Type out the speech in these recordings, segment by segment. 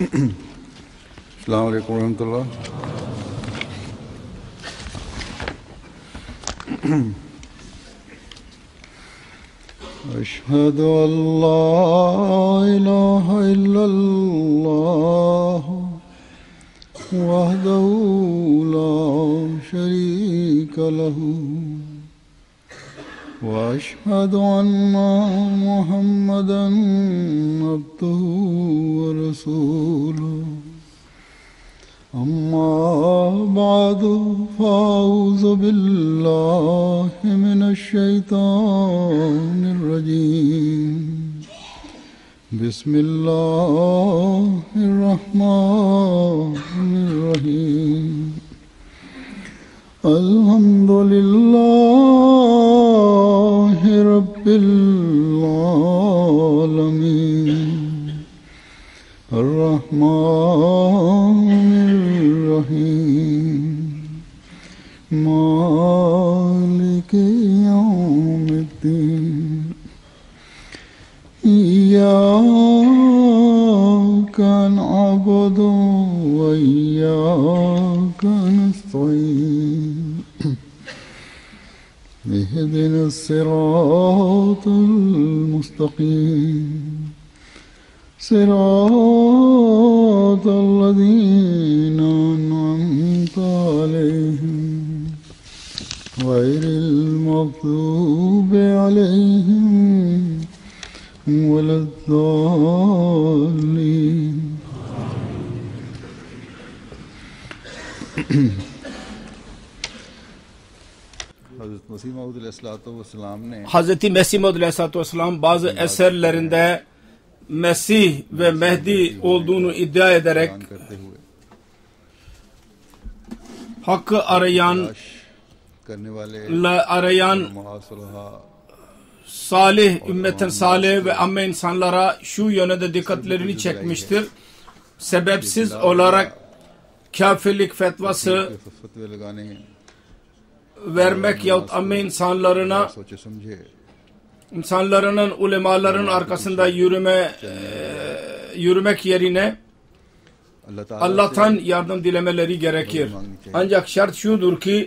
Esselamu Aleyküm ve Rahmetullah. Eşhedü en la ilahe illallah vahdehu la şerike lehu ve eşhedü enne Muhammeden abduhu ve resuluhu. Amma ba'du fa'uzu billahi mineşşeytanirracim. Bismillahirrahmanirrahim. Elhamdülillahi Rabbil alemin. Errahmanirrahim. Maliki yevmiddin. İyyâke na'budu ve iyyâke nesta'in. İhdines sirâtal mustaqim. صراط الذين أنعمت عليهم غير المغضوب عليهم ولا الضالين. Hazreti Mesih Maud Aleyhisselatü Vesselam bazı eserlerinde Masih ve Mehdi olduğunu iddia ederek hakkı arayan salih, ümmetin salih ve amme insanlara şu yönde dikkatlerini çekmiştir. Sebepsiz olarak kafirlik fetvası vermek yahut amme insanların ulemaların arkasında yürümek yerine Allah'tan yardım dilemeleri gerekir. Ancak şart şudur ki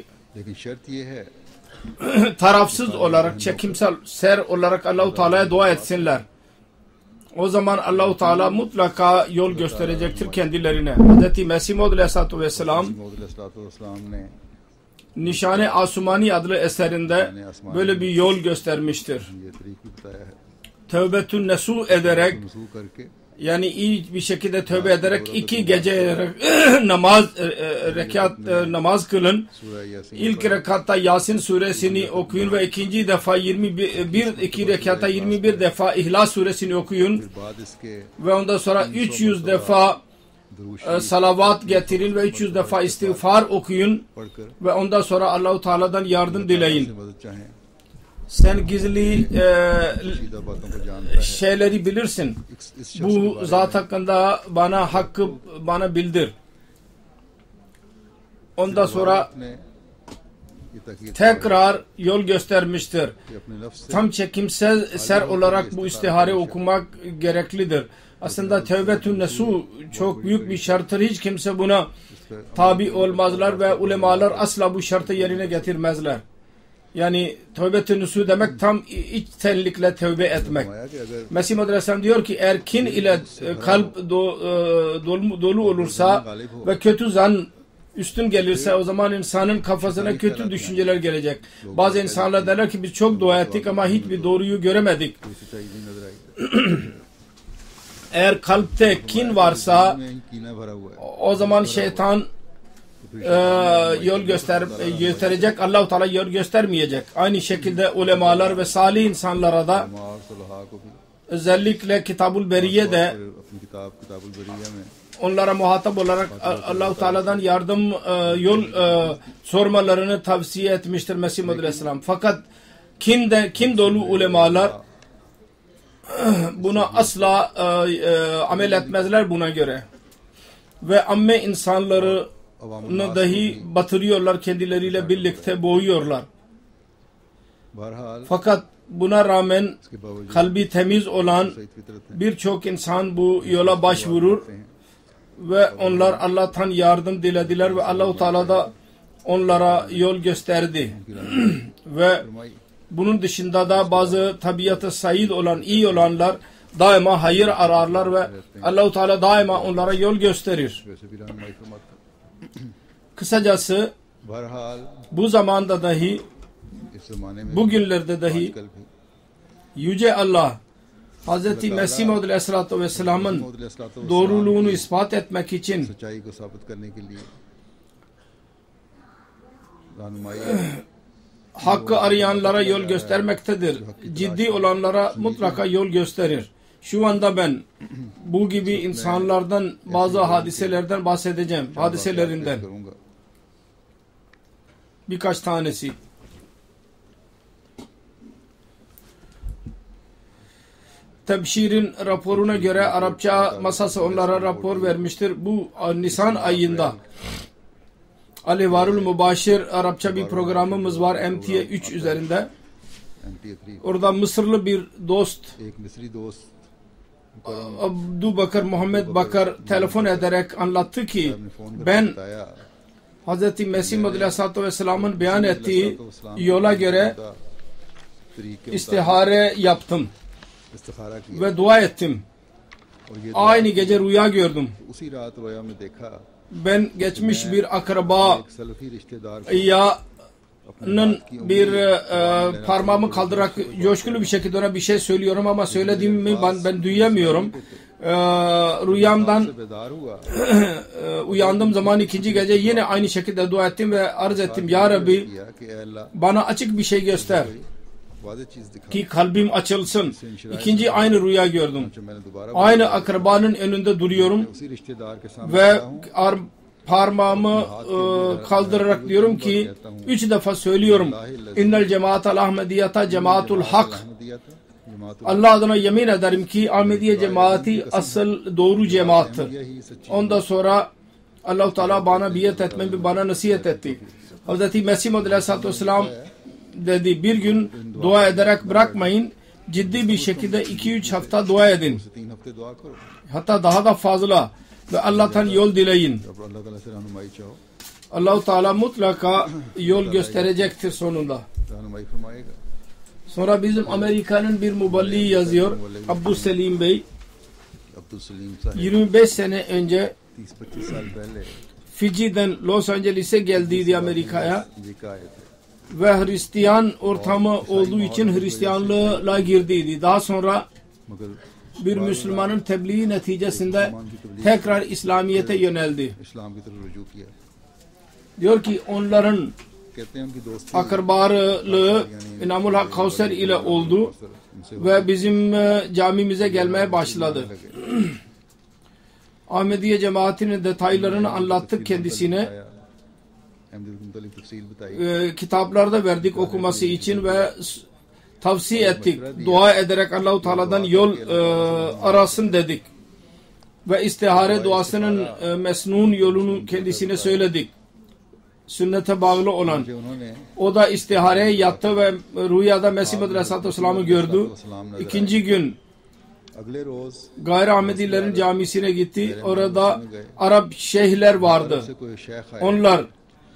tarafsız olarak, çekimsel, ser olarak Allah-u Teala'ya dua etsinler. O zaman Allah-u Teala mutlaka yol gösterecektir kendilerine. Hz. Mesih Maud Aleyhisselatü Vesselam Nişan-ı Asumani adlı eserinde böyle bir yol göstermiştir. Tövbetün nesu ederek, yani iyi bir şekilde tövbe ederek 2 gece namaz kılın. İlk rekatta Yasin suresini okuyun ve ikinci defa 2 rekatta 21 defa İhlas suresini okuyun ve ondan sonra 300 defa salavat getirin ve 300 defa istiğfar okuyun ve ondan sonra Allah-u Teala'dan yardım dileyin. Sen gizli şeyleri bilirsin. Bu zat hakkında hakkı bana bildir. Ondan sonra tekrar yol göstermiştir. Tam çekimsel ser olarak bu istihare okumak gereklidir. Aslında tövbetün nesu çok büyük bir şarttır. Hiç kimse buna tabi olmazlar ve ulemalar asla bu şartı yerine getirmezler. Yani tövbetün nesu demek tam içtenlikle tövbe etmek. Mesih Maud Aleyhisselam diyor ki eğer kin ile kalp dolu olursa ve kötü zan üstün gelirse o zaman insanın kafasına kötü düşünceler gelecek. Bazı insanlar derler ki biz çok dua ettik ama hiçbir doğruyu göremedik. Eğer kalpte kin varsa o zaman şeytan yol gösterecek, Allah-u Teala yol göstermeyecek. Aynı şekilde ulemalar ve salih insanlara da özellikle Kitab-ül Beriye'de onlara muhatap olarak Allah-u Teala'dan yardım yol sormalarını tavsiye etmiştir Mesih Maud Aleyhisselam. Fakat kin dolu ulemalar buna asla amel etmezler buna göre. Ve amme insanları dahi batırıyorlar, kendileriyle birlikte boğuyorlar. Fakat buna rağmen kalbi temiz olan birçok insan bu yola başvurur ve onlar Allah'tan yardım dilediler ve Allah-u Teala da onlara yol gösterdi. Ve bunun dışında da bazı tabiatı said olan, iyi olanlar daima hayır ararlar ve Allah-u Teala daima onlara yol gösterir. Kısacası bu zamanda dahi, bugünlerde dahi Yüce Allah Hazreti Masih Aleyhisselatü Vesselam'ın doğruluğunu ispat etmek için hakkı arayanlara yol göstermektedir. Ciddi olanlara mutlaka yol gösterir. Şu anda ben bu gibi insanlardan bazı hadiselerden bahsedeceğim. Hadiselerinden birkaç tanesi. Tebşir'in raporuna göre Arapça masası onlara rapor vermiştir. Bu Nisan ayında Alivarul Mübaşir Arapça bir programımız var MTA 3 üzerinde. Orada Mısırlı bir dost Abdü Bakır Muhammed Bakır telefon ederek anlattı ki ben Hz. Mesih Aleyhisselatü Vesselam'ın beyan ettiği yola göre istihare yaptım ve dua ettim. Aynı gece rüya gördüm. Ben geçmiş bir akraba yanın bir parmağımı kaldırarak coşkulu bir şekilde ona bir şey söylüyorum ama söylediğimi ben duyamıyorum. Rüyamdan uyandığım zaman ikinci gece yine aynı şekilde dua ettim ve arz ettim. Ya Rabbi, bana açık bir şey göster ki kalbim açılsın. İkinci aynı rüya gördüm. Aynı akrabanın önünde duruyorum ve parmağımı kaldırarak diyorum ki 3 defa söylüyorum. İnnel cemaatel Ahmadiyyata cemaatul hak. Allah adına yemin ederim ki Ahmediye cemaati asıl doğru cemaattır. Ondan sonra Allah-u Teala bana biat etmemi bana nasihat etti. Hazreti Mesih Aleyhisselatü Vesselam dedi bir gün dua ederek bırakmayın. Ciddi bir şekilde 2-3 hafta dua edin. Hatta daha da fazla ve Allah'tan yol dileyin. Allah-u Teala mutlaka yol gösterecektir sonunda. Sonra bizim Amerika'nın bir muballiği yazıyor. Abdüselim Bey 25 sene önce Fiji'den Los Angeles'e geldiydi Amerika'ya ve Hristiyan ortamı olduğu için Hristiyanlığa girdiydi. Daha sonra bir Müslümanın tebliği neticesinde tekrar İslamiyet'e yöneldi. Diyor ki onların akrabalığı İnamul Hak Kavser ile oldu ve bizim camimize gelmeye başladı. Ahmediye cemaatinin detaylarını anlattık kendisine. Kitaplarda verdik okuması için ve tavsiye ettik. Dua ederek Allah-u Teala'dan yol arasın dedik. Ve istihare duasının mesnun yolunu kendisine söyledik. Sünnete bağlı olan. O da istihareye yattı ve rüyada Mesih Aleyhisselatü Vesselam'ı gördü. İkinci gün Gayri Ahmedilerin camisine gitti. Orada Arap şeyhler vardı. Onlar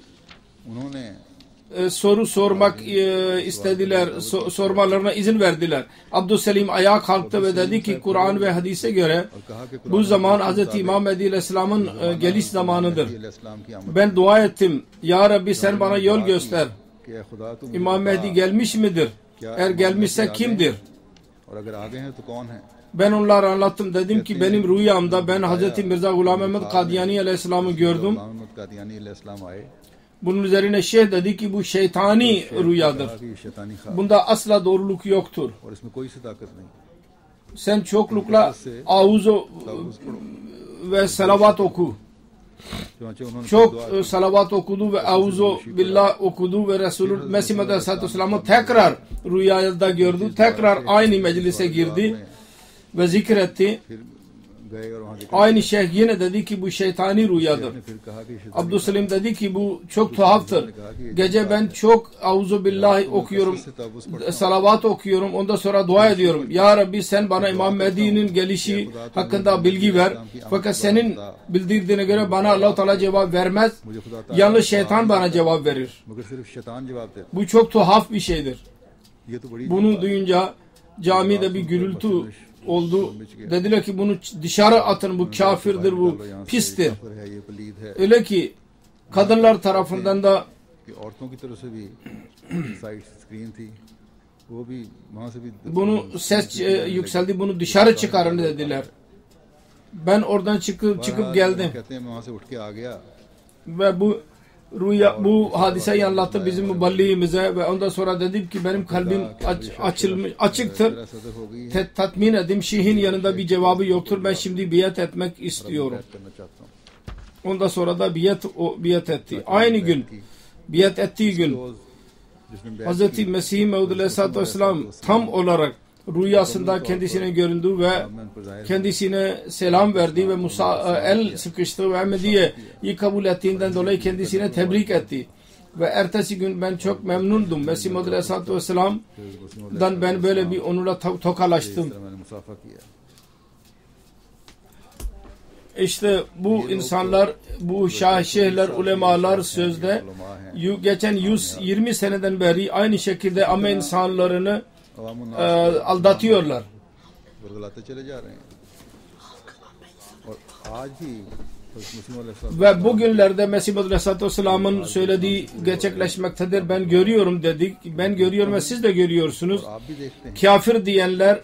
soru sormak istediler. Sormalarına izin verdiler. Abdüselim ayağa kalktı ve dedi ki Kur'an ve hadise göre bu zaman Hz. İmam Mehdi Aleyhisselam'ın geliş zamanıdır. Ben dua ettim. Ya Rabbi sen bana yol göster. İmam Mehdi gelmiş midir? Eğer gelmişse kimdir? Ben onlara anlattım. Dedim ki benim rüyamda ben Hz. Mirza Ghulam Ahmad Kadiyani Aleyhisselam'ı gördüm. Bunun üzerine şeyh dedi ki bu şeytani rüyadır. Bunda asla doğruluk yoktur. Sen çoklukla auzu ve salavat oku. Çok salavat okudu ve auzu billah okudu ve Resulü Mesih Aleyhisselatü Vesselam'ı tekrar rüyada gördü. Tekrar aynı meclise girdi ve zikretti. Aynı şeyh yine dedi ki bu şeytani rüyadır. Abdüsselam dedi ki bu çok tuhaftır. Gece ben çok Auzubillahi okuyorum, salavat okuyorum, ondan sonra dua ediyorum. Ya Rabbi sen bana İmam Mehdi'nin gelişi hakkında bilgi ver. Fakat senin bildirdiğine göre bana Allah-u Teala cevap vermez. Yalnız şeytan bana cevap verir. Bu çok tuhaf bir şeydir. Bunu duyunca camide bir gürültü oldu. Dediler ki bunu dışarı atın, bu kafirdir, bu pistir. Öyle ki kadınlar tarafından da bunu ses yükseldi, bunu dışarı çıkarın dediler. Ben oradan çıkıp geldim. Ve bu hadiseyi anlattı bizim müballiğimize ve ondan sonra dedim ki benim kalbim açıktır. Tatmin edeyim. Şeyhin yanında bir cevabı yoktur. Ben şimdi biat etmek istiyorum. Ondan sonra da biat etti. Aynı gün biat ettiği gün Hazreti Masih Maud Aleyhisselatü Vesselam tam olarak rüyasında kendisine göründü ve kendisine selam verdi ve el sıkıştı ve Ahmadiyye'yi kabul ettiğinden dolayı kendisine tebrik etti. Ve ertesi gün ben çok memnundum. Mesih Maud Aleyhisselatü Vesselam'dan ben böyle bir onunla tokalaştım. İşte bu insanlar, bu şeyhler, ulemalar sözde geçen 120 seneden beri aynı şekilde ama insanlarını aldatıyorlar. Ve bugünlerde Mesih Aleyhisselatü Vesselam'ın söylediği gerçekleşmektedir. Ben görüyorum dedik. Ben görüyorum ve siz de görüyorsunuz. Kafir diyenler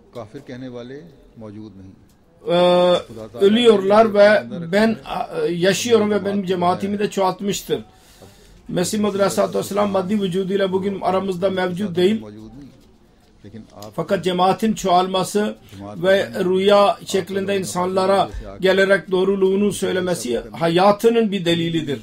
ölüyorlar ve ben yaşıyorum ve benim cemaatimi de çoğaltmıştır. Mesih Aleyhisselatü Vesselam maddi vücuduyla bugün aramızda mevcut değil. Fakat cemaatin çoğalması ve rüya şeklinde insanlara gelerek doğruluğunu söylemesi hayatının bir delilidir.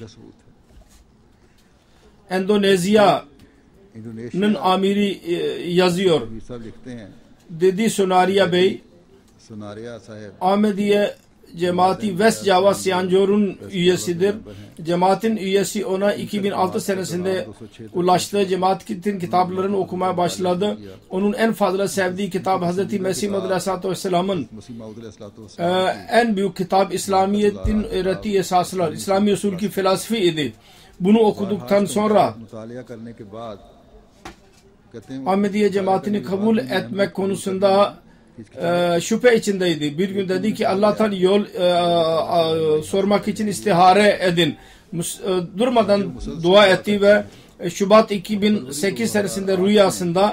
Endonezya'nın amiri yazıyor. Dedi Sonaria Bey, Ahmadiyye cemaati West Java Sianjor'un üyesidir. Cemaatin üyesi ona 2006 senesinde ulaştı. Cemaatin kitaplarını okumaya başladı. Onun en fazla sevdiği kitap Hazreti Mesih Aleyhisselatü Vesselam'ın en büyük kitap İslamiyet'in öğrettiği esaslar, İslami usul ki felsefi idi. Bunu okuduktan sonra Ahmadiyye cemaatini kabul etmek konusunda şüphe içindeydi. Bir gün dedi ki Allah'tan yol sormak için istihare edin. Durmadan dua etti ve Şubat 2008 senesinde rüyasında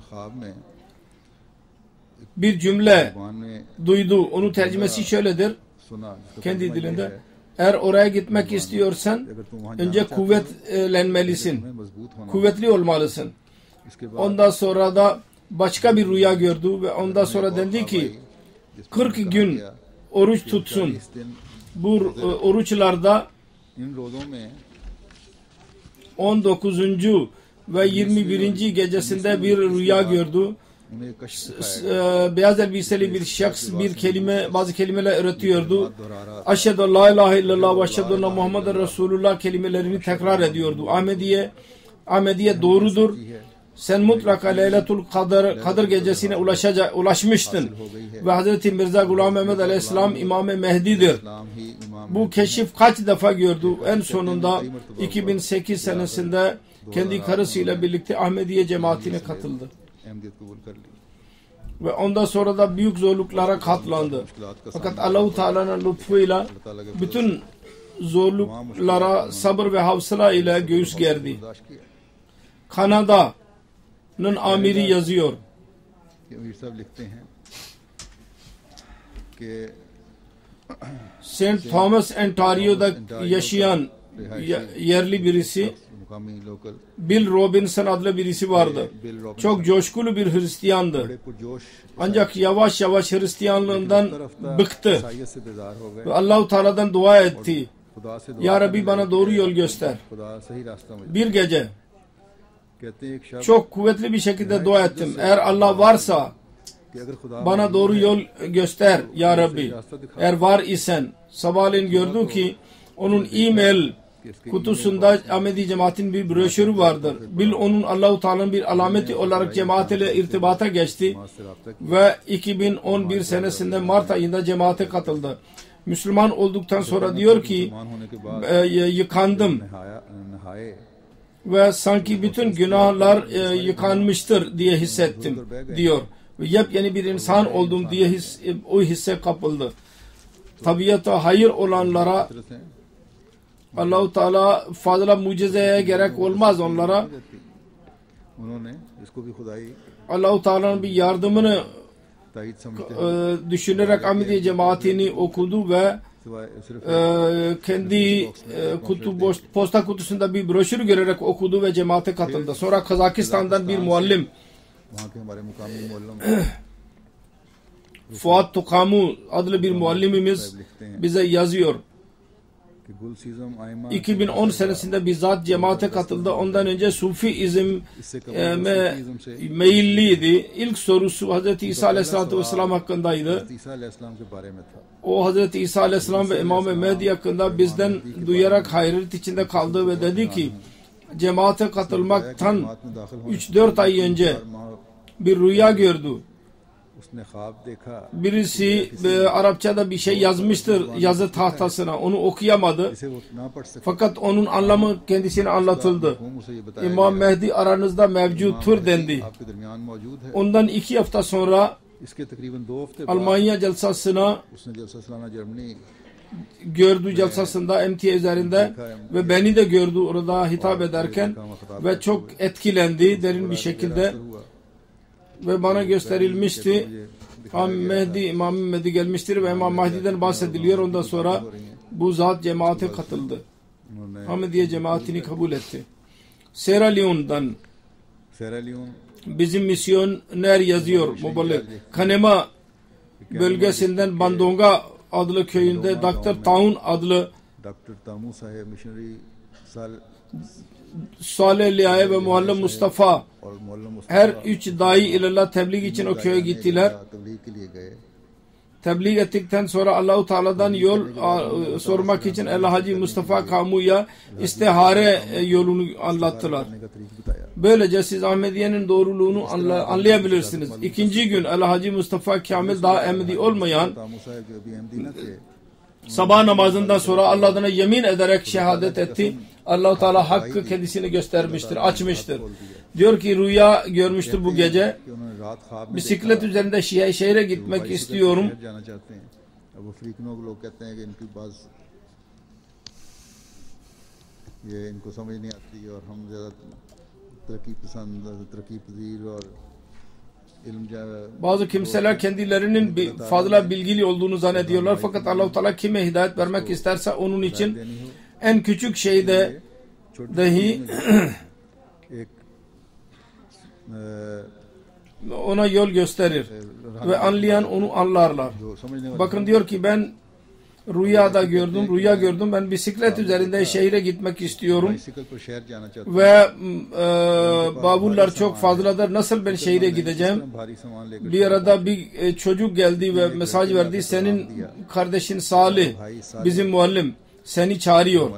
bir cümle duydu. Onun tercümesi şöyledir. Kendi dilinde. Eğer oraya gitmek istiyorsan önce kuvvetlenmelisin. Kuvvetli olmalısın. Ondan sonra da başka bir rüya gördü ve ondan sonra dedi ki 40 gün oruç tutsun. Bu oruçlarda 19. ve 21. gecesinde bir rüya gördü. Beyaz elbiseli bir şahs bazı kelimeler öğretiyordu. Eşhedü en la ilahe illallah ve eşhedü enne Muhammeden Resulullah kelimelerini tekrar ediyordu. Ahmadiyye doğrudur. Sen mutlaka Leylatul Kadir gecesine ulaşmıştın. Ve Hazreti Mirza Gulam Ahmad Aleyhisselam İmam-ı Mehdi'dir. Bu keşif kaç defa gördü. En sonunda 2008 senesinde kendi karısıyla birlikte Ahmadiyye cemaatine katıldı. Ve ondan sonra da büyük zorluklara katlandı. Fakat Allah-u Teala'nın lütfuyla bütün zorluklara sabır ve hafsala ile göğüs gerdi. Kanada'nın amiri yazıyor. St. Thomas, Ontario'da yaşayan yerli birisi Bill Robinson adlı birisi vardı. Çok coşkulu bir Hristiyandı. Ancak yavaş yavaş Hristiyanlığından bıktı. Ve Allah-u Teala'dan dua etti. Ya Rabbi bana doğru yol göster. Bir gece çok kuvvetli bir şekilde dua ettim. Eğer Allah varsa Bana doğru yol göster ya Rabbi. Eğer var isen sabahleyin gördü ki onun e-mail kutusunda Ahmedi cemaatin bir broşürü vardır. Bil onun Allah-u Teala'nın bir alameti olarak cemaat ile irtibata geçti ve 2011 senesinde Mart ayında cemaate katıldı. Müslüman olduktan sonra diyor ki yıkandım ve sanki bütün günahlar yıkanmıştır diye hissettim diyor. Ve yepyeni bir insan oldum diye o hisse kapıldı. Tabiata hayır olanlara Allah-u Teala fazla mucizeye gerek olmaz onlara. Allah-u Teala'nın bir yardımını düşünerek Ahmediye cemaatini okudu ve kendi posta kutusunda bir broşür görerek okudu ve cemaate katıldı. Sonra Kazakistan'dan bir muallim Fuat Tukamu adlı bir muallimimiz bize yazıyor. 2010 senesinde bizzat cemaate katıldı. Ondan önce Sufiizm meyilliydi. İlk sorusu Hazret İsa Aleyhisselatü Vesselam hakkındaydı. O Hazret İsa Aleyhisselam ve İmam-ı Mehdi hakkında bizden duyarak hayret içinde kaldı ve dedi ki cemaate katılmaktan 3-4 ay önce bir rüya gördü. Birisi Arapçada bir şey yazmıştır yazı tahtasına. Onu okuyamadı. Fakat onun anlamı kendisine anlatıldı. İmam Mehdi aranızda mevcuttur dendi. Ondan 2 hafta sonra Almanya celsasına gördü, celsasında MTA üzerinde ve beni de gördü orada hitap ederken ve çok etkilendi derin bir şekilde ve bana gösterilmişti. İmam Mehdi gelmiştir ve İmam Mahdi'den bahsediliyor. Ondan sonra bu zat cemaate katıldı. Ahmediye cemaatini kabul etti. Sierra Leone'dan bizim misyoner yazıyor müballik. Kanema bölgesinden Bandonga adlı köyünde Dr. Taun adlı Salih Liaye ve Muallim Mustafa her 3 dai ilallah tebliğ için o köye gittiler. Tebliğ ettikten sonra Allah-u Teala'dan yol sormak için El-Hacı Mustafa Kamu'ya istihare yolunu anlattılar. Böylece siz Ahmediye'nin doğruluğunu anlayabilirsiniz. 2. gün El-Hacı Mustafa Kamil daha Ahmedi olmayan sabah namazından sonra Allah'ına yemin ederek şehadet etti. Allah-u Teala hakkı kendisini göstermiştir, açmıştır. Diyor ki rüya görmüştür bu gece. Bisiklet üzerinde şehre gitmek istiyorum. Bazı kimseler kendilerinin fazla bilgili olduğunu zannediyorlar. Fakat Allah-u Teala kime hidayet vermek isterse onun için en küçük şeyde dahi ona yol gösterir ve anlayan onu anlarlar. Bakın diyor ki ben rüya gördüm. Ben bisiklet üzerinde şehre gitmek istiyorum ve bavullar çok fazladır. Nasıl ben şehre gideceğim? Bir arada bir çocuk geldi ve mesaj verdi. Senin kardeşin Salih, bizim muallim seni çağırıyor.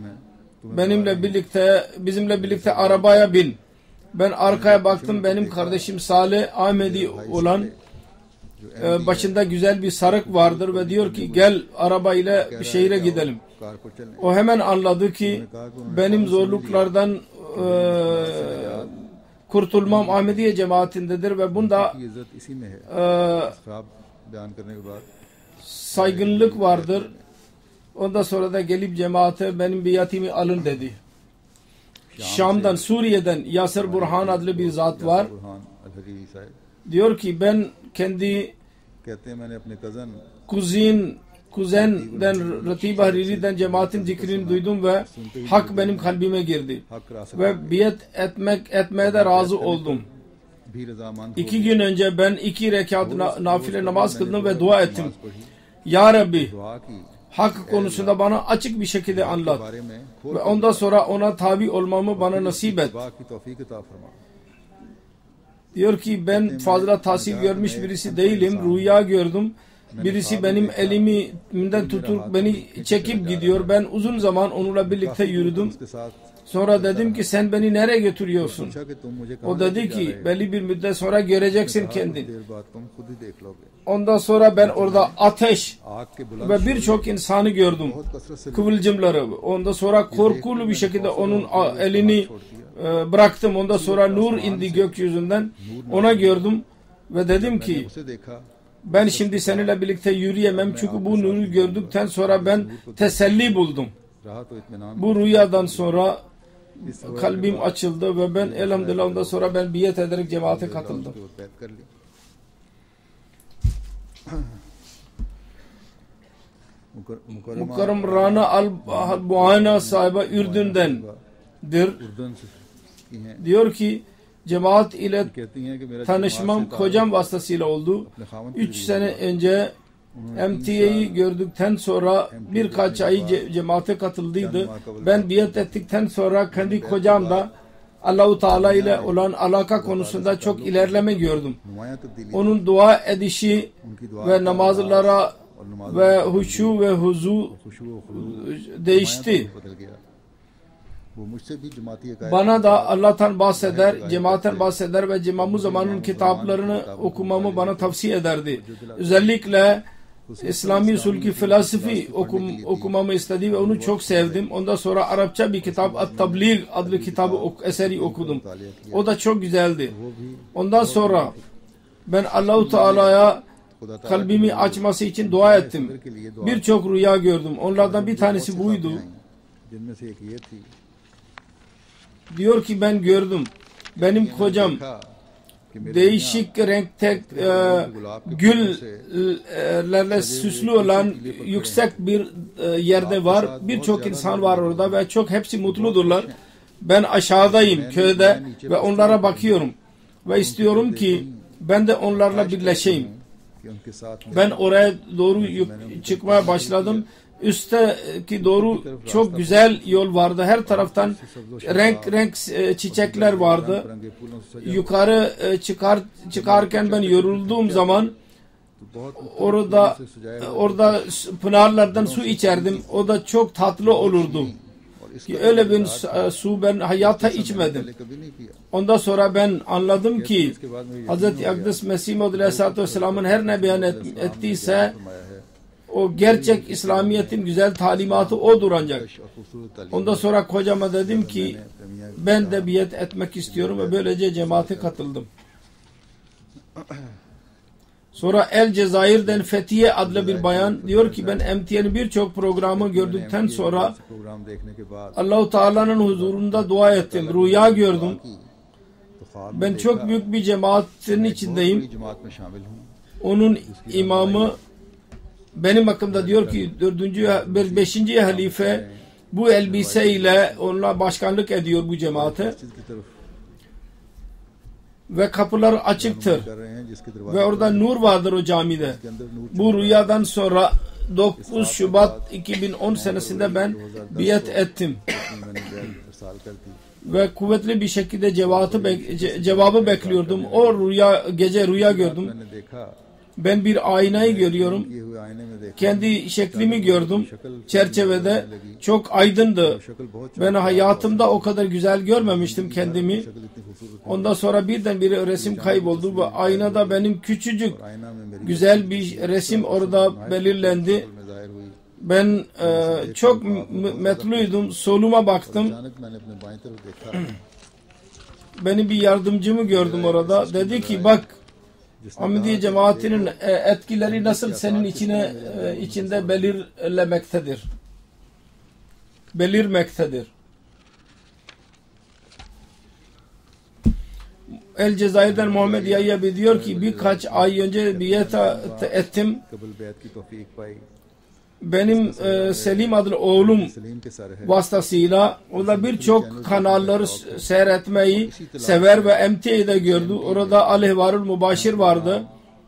Bizimle birlikte arabaya bin. Ben arkaya baktım. Benim kardeşim Salih Ahmedi olan başında güzel bir sarık vardır ve diyor ki gel arabayla şehre gidelim. O hemen anladı ki benim zorluklardan kurtulmam Ahmediye cemaatindedir ve bunda saygınlık vardır. Ondan sonra da gelip cemaate benim biatimi alın dedi. Şam'dan, Suriye'den Yasir Burhan adlı bir zat var. Diyor ki ben kendi kuzenden Ratib Hariri'den cemaatin zikrini duydum ve hak benim kalbime girdi. Ve biat etmeye de razı oldum. 2 gün önce ben 2 rekat nafile namaz kıldım ve dua ettim. Ya Rabbi hak konusunda bana açık bir şekilde anlat. Ve ondan sonra ona tabi olmamı bana nasip et. Diyor ki ben fazla tahsil görmüş birisi değilim. Rüya gördüm. Birisi benim elimden tutup beni çekip gidiyor. Ben uzun zaman onunla birlikte yürüdüm. Sonra dedim ki sen beni nereye götürüyorsun? O dedi ki belli bir müddet sonra göreceksin kendin. Ondan sonra ben orada ateş ve birçok insanı gördüm. Kıvılcımları. Ondan sonra korkulu bir şekilde onun elini bıraktım. Ondan sonra nur indi gökyüzünden. Ona gördüm ve dedim ki ben şimdi seninle birlikte yürüyemem çünkü bu nuru gördükten sonra ben teselli buldum. Bu rüyadan sonra kalbim açıldı ve ben elhamdülillah ondan sonra ben biyet ederek cemaate katıldım. Mukarram Rana al-Buana sahibi Ürdün'dendir. Diyor ki cemaat ile tanışmam kocam vasıtasıyla oldu. 3 sene önce MTA'yı gördükten sonra birkaç ay cemaate katıldıydı. Ben biat ettikten sonra kendi kocam da Allah-u Teala ile olan alaka konusunda çok ilerleme gördüm. Onun dua edişi ve namazlara ve huşu ve huzu değişti. Bana da Allah'tan bahseder, cemaatten bahseder ve cemaat zamanın kitaplarını okumamı bana tavsiye ederdi. Özellikle İslami usulki felsefi okumamı istedi ve onu çok sevdim. Ondan sonra Arapça bir kitap At-Tabligh adlı kitabı eseri okudum. O da çok güzeldi. Ondan sonra ben Allah-u Teala'ya kalbimi açması için dua ettim. Birçok rüya gördüm. Onlardan bir tanesi buydu. Diyor ki ben gördüm. Benim kocam değişik renkte güllerle süslü olan yüksek bir yerde var. Birçok insan var orada ve çok hepsi mutludurlar. Ben aşağıdayım köyde ve onlara bakıyorum ve istiyorum ki ben de onlarla birleşeyim. Ben oraya doğru çıkmaya başladım. Üstteki doğru çok güzel yol vardı. Her taraftan renk çiçekler vardı. Yukarı çıkarken ben yorulduğum zaman orada pınarlardan su içerdim. O da çok tatlı olurdu. Ki öyle bir su ben hayatta içmedim. Ondan sonra ben anladım ki Hazrat Akdes Masih Aleyhisselatü Vesselam'ın her ne beyan ettiyse o gerçek İslamiyet'in güzel talimatı odur ancak. Ondan sonra kocama dedim ki ben de biyet etmek istiyorum ve böylece cemaate katıldım. Sonra El Cezayir'den Fethiye adlı bir bayan diyor ki ben MTA'nın birçok programı gördükten sonra Allah-u Teala'nın huzurunda dua ettim. Rüya gördüm. Ben çok büyük bir cemaatin içindeyim. Onun imamı benim hakkımda diyor ki 5. halife bu elbise ile onunla başkanlık ediyor bu cemaate. Ve kapılar açıktır. Ve orada nur vardır o camide. Bu rüyadan sonra 9 Şubat 2010 senesinde ben biat ettim. Ve kuvvetli bir şekilde cevabı bekliyordum. O gece rüya gördüm. Ben bir aynayı görüyorum. Kendi şeklimi gördüm. Çerçevede çok aydındı. Ben hayatımda o kadar güzel görmemiştim kendimi. Ondan sonra birdenbire resim kayboldu ve aynada benim küçücük güzel bir resim orada belirlendi. Ben çok mutluydum. Soluma baktım. Benim bir yardımcımı gördüm orada. Dedi ki bak Ahmadiyya cemaatinin etkileri nasıl senin içinde belirmektedir. El Cezayir'den Muhammed Yahya diyor ki birkaç ay önce biyet ettim. Benim Selim adlı oğlum vasıtasıyla o da birçok kanalları seyretmeyi sever ve MTA'de gördü. Orada Al-Hvarul Mübaşir vardı.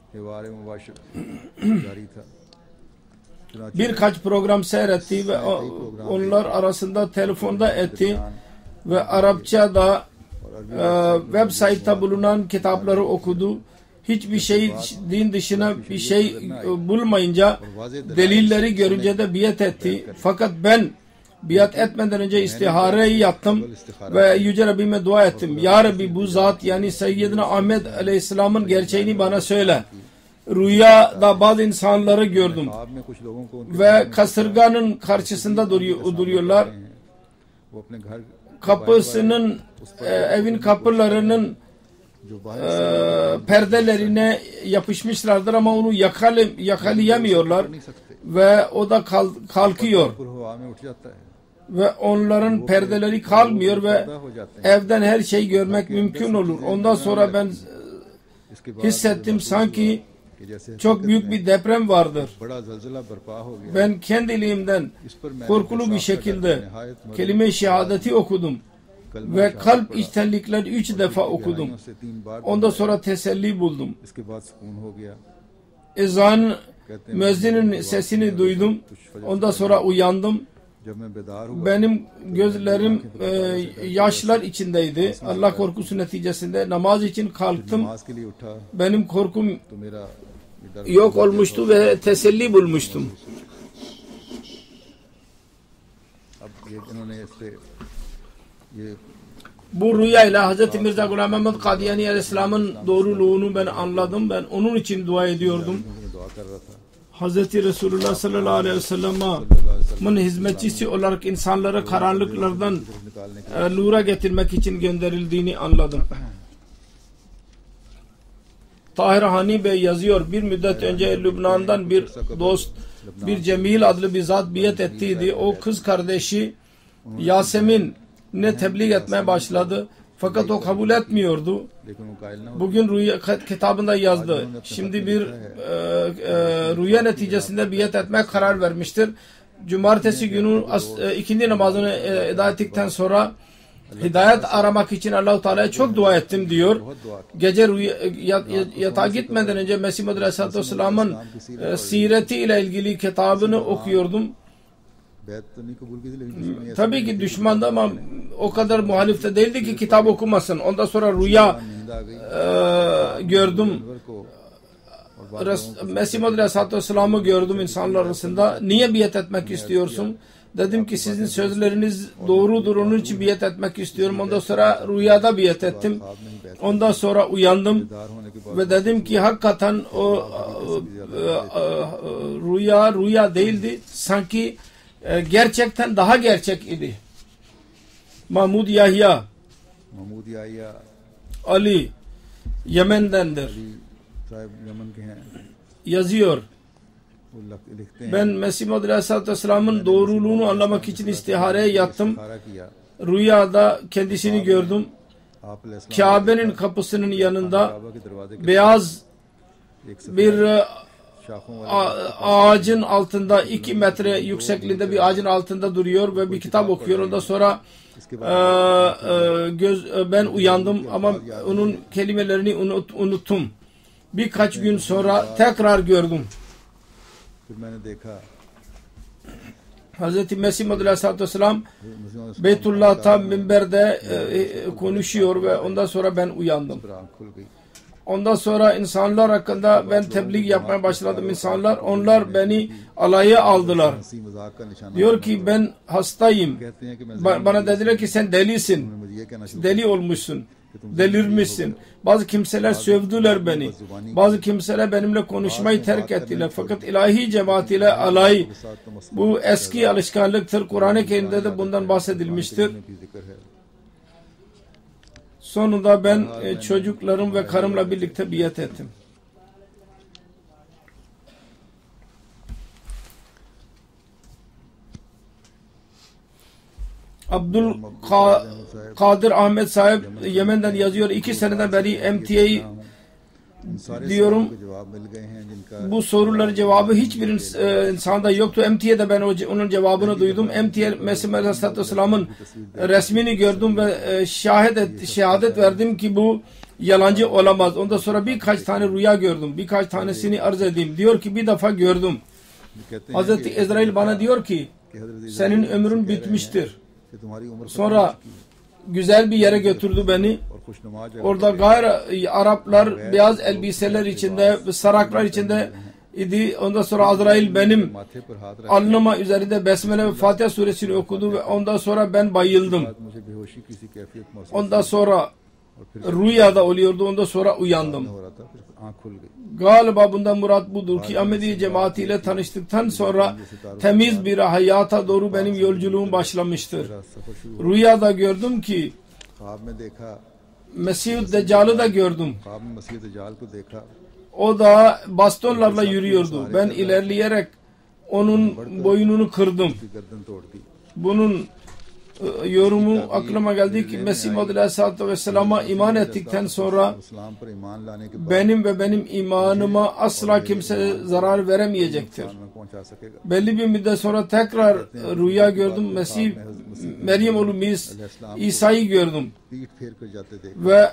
Birkaç program seyretti ve onlar arasında telefonda etti ve Arapçada website'ta bulunan kitapları okudu. Hiçbir şey, din dışına bir şey bulmayınca, delilleri görünce de biat etti. Fakat ben biat etmeden önce istihareyi yaptım ve Yüce Rabbime dua ettim. Ya Rabbi, bu zat yani Seyyidina Ahmed Aleyhisselam'ın gerçeğini bana söyle. Rüyada bazı insanları gördüm ve kasırganın karşısında duruyorlar. Kapısının, evin kapılarının perdelerine yapışmışlardır ama onu yakalayamıyorlar ve o da kalkıyor ve onların perdeleri kalmıyor ve evden her şeyi görmek mümkün olur. Ondan sonra ben hissettim sanki çok büyük bir deprem vardır. Ben kendiliğimden korkulu bir şekilde kelime-i şehadeti okudum ve kalp içtenlikleri 3 defa okudum. Ondan sonra teselli buldum. Ezan, müezzinin sesini duydum. Ondan sonra uyandım. Benim gözlerim yaşlar içindeydi. Allah korkusu neticesinde namaz için kalktım. Benim korkum yok olmuştu ve teselli bulmuştum. Bu rüyayla Hazreti Mirza Ghulam Ahmad Kadiyani Aleyhisselam'ın doğruluğunu ben anladım. Ben onun için dua ediyordum. Hazreti Resulullah sallallahu aleyhi ve sellem'in hizmetçisi olarak insanları karanlıklardan nura getirmek için gönderildiğini anladım. Tahir Hani Bey yazıyor, bir müddet önce Lübnan'dan bir dost, bir Cemil adlı bir zat biat ettiydi. O kız kardeşi Yasemin'e tebliğ etmeye başladı. Fakat o kabul etmiyordu. Bugün rüya kitabında yazdı. Şimdi bir rüya neticesinde biat etmeye karar vermiştir. Cumartesi günü ikindi namazını eda ettikten sonra hidayet aramak için Allah-u Teala'ya çok dua ettim diyor. Gece yatağa gitmeden önce Mesih Aleyhisselatü Vesselam'ın sireti ile ilgili kitabını okuyordum. Tabii ki düşmandı ama o kadar muhalifte değildi ki kitap okumasın. Ondan sonra rüya gördüm. Mesih Aleyhisselatü Vesselam'ı gördüm insanlar arasında. Niye biat etmek istiyorsun? Dedim ki sizin sözleriniz doğrudur, onun için biat etmek istiyorum. Ondan sonra rüyada biat ettim. Ondan sonra uyandım ve dedim ki hakikaten o rüya değildi. Sanki gerçekten daha gerçek idi. Mahmud Yahya Ali Yemen'dendir. Yazıyor. Ben Mesih Aleyhisselatü Vesselam'ın doğruluğunu anlamak için istihareye yattım. Rüyada kendisini gördüm. Kabe'nin kapısının yanında beyaz bir ağacın altında 2 metre yüksekliğinde bir ağacın altında duruyor ve bir kitap okuyor. Ondan sonra ben uyandım ama onun kelimelerini unuttum. Birkaç gün sonra tekrar gördüm. Hazreti Mesih Aleyhisselatü Vesselam Beytullah'ta minberde konuşuyor ve ondan sonra ben uyandım. Ondan sonra insanlar hakkında ben tebliğ yapmaya başladım. Onlar beni alaya aldılar. Diyor ki ben hastayım. Bana dediler ki sen delisin. Deli olmuşsun. Delirmişsin. Bazı kimseler sövdüler beni. Bazı kimseler benimle konuşmayı terk ettiler. Fakat ilahi cemaat ile alay, bu eski alışkanlıktır. Kur'an-ı Kerim'de de bundan bahsedilmiştir. Sonunda ben çocuklarım ve karımla birlikte biat ettim. Abdülkadir Ahmet sahip Yemen'den yazıyor. 2 seneden beri MTA diyorum. Bu soruların cevabı hiçbir insanda yoktu. MTA'de ben onun cevabını duydum. MTA Mesih Aleyhisselatü Vesselam'ın resmini gördüm ve şehadet verdim ki bu yalancı olamaz. Ondan sonra birkaç tane rüya gördüm. Birkaç tanesini arz edeyim. Diyor ki bir defa gördüm. Hazreti Ezrail bana diyor ki senin ömrün bitmiştir. Sonra güzel bir yere götürdü beni. Orada gayri Araplar beyaz elbiseler içinde, saraklar içinde idi. Ondan sonra Azrail benim alnıma üzerinde Besmele ve Fatiha suresini okudu ve ondan sonra ben bayıldım. Ondan sonra rüyada oluyordu. Ondan sonra uyandım. Galiba bundan murat budur ki Ahmadiyya cemaatiyle tanıştıktan sonra temiz bir hayata doğru benim yolculuğum başlamıştır. Rüyada gördüm ki Masih Deccal'ı da gördüm. O da bastonlarla yürüyordu. Ben ilerleyerek onun boynunu kırdım. Bunun yorumu aklıma geldi ki Mesih Aleyhisselatü Vesselam'a iman ettikten sonra benim ve benim imanıma asla kimse zarar veremeyecektir. Belli bir müddet sonra tekrar rüya gördüm. Mesih Meryem oğlu İsa'yı gördüm ve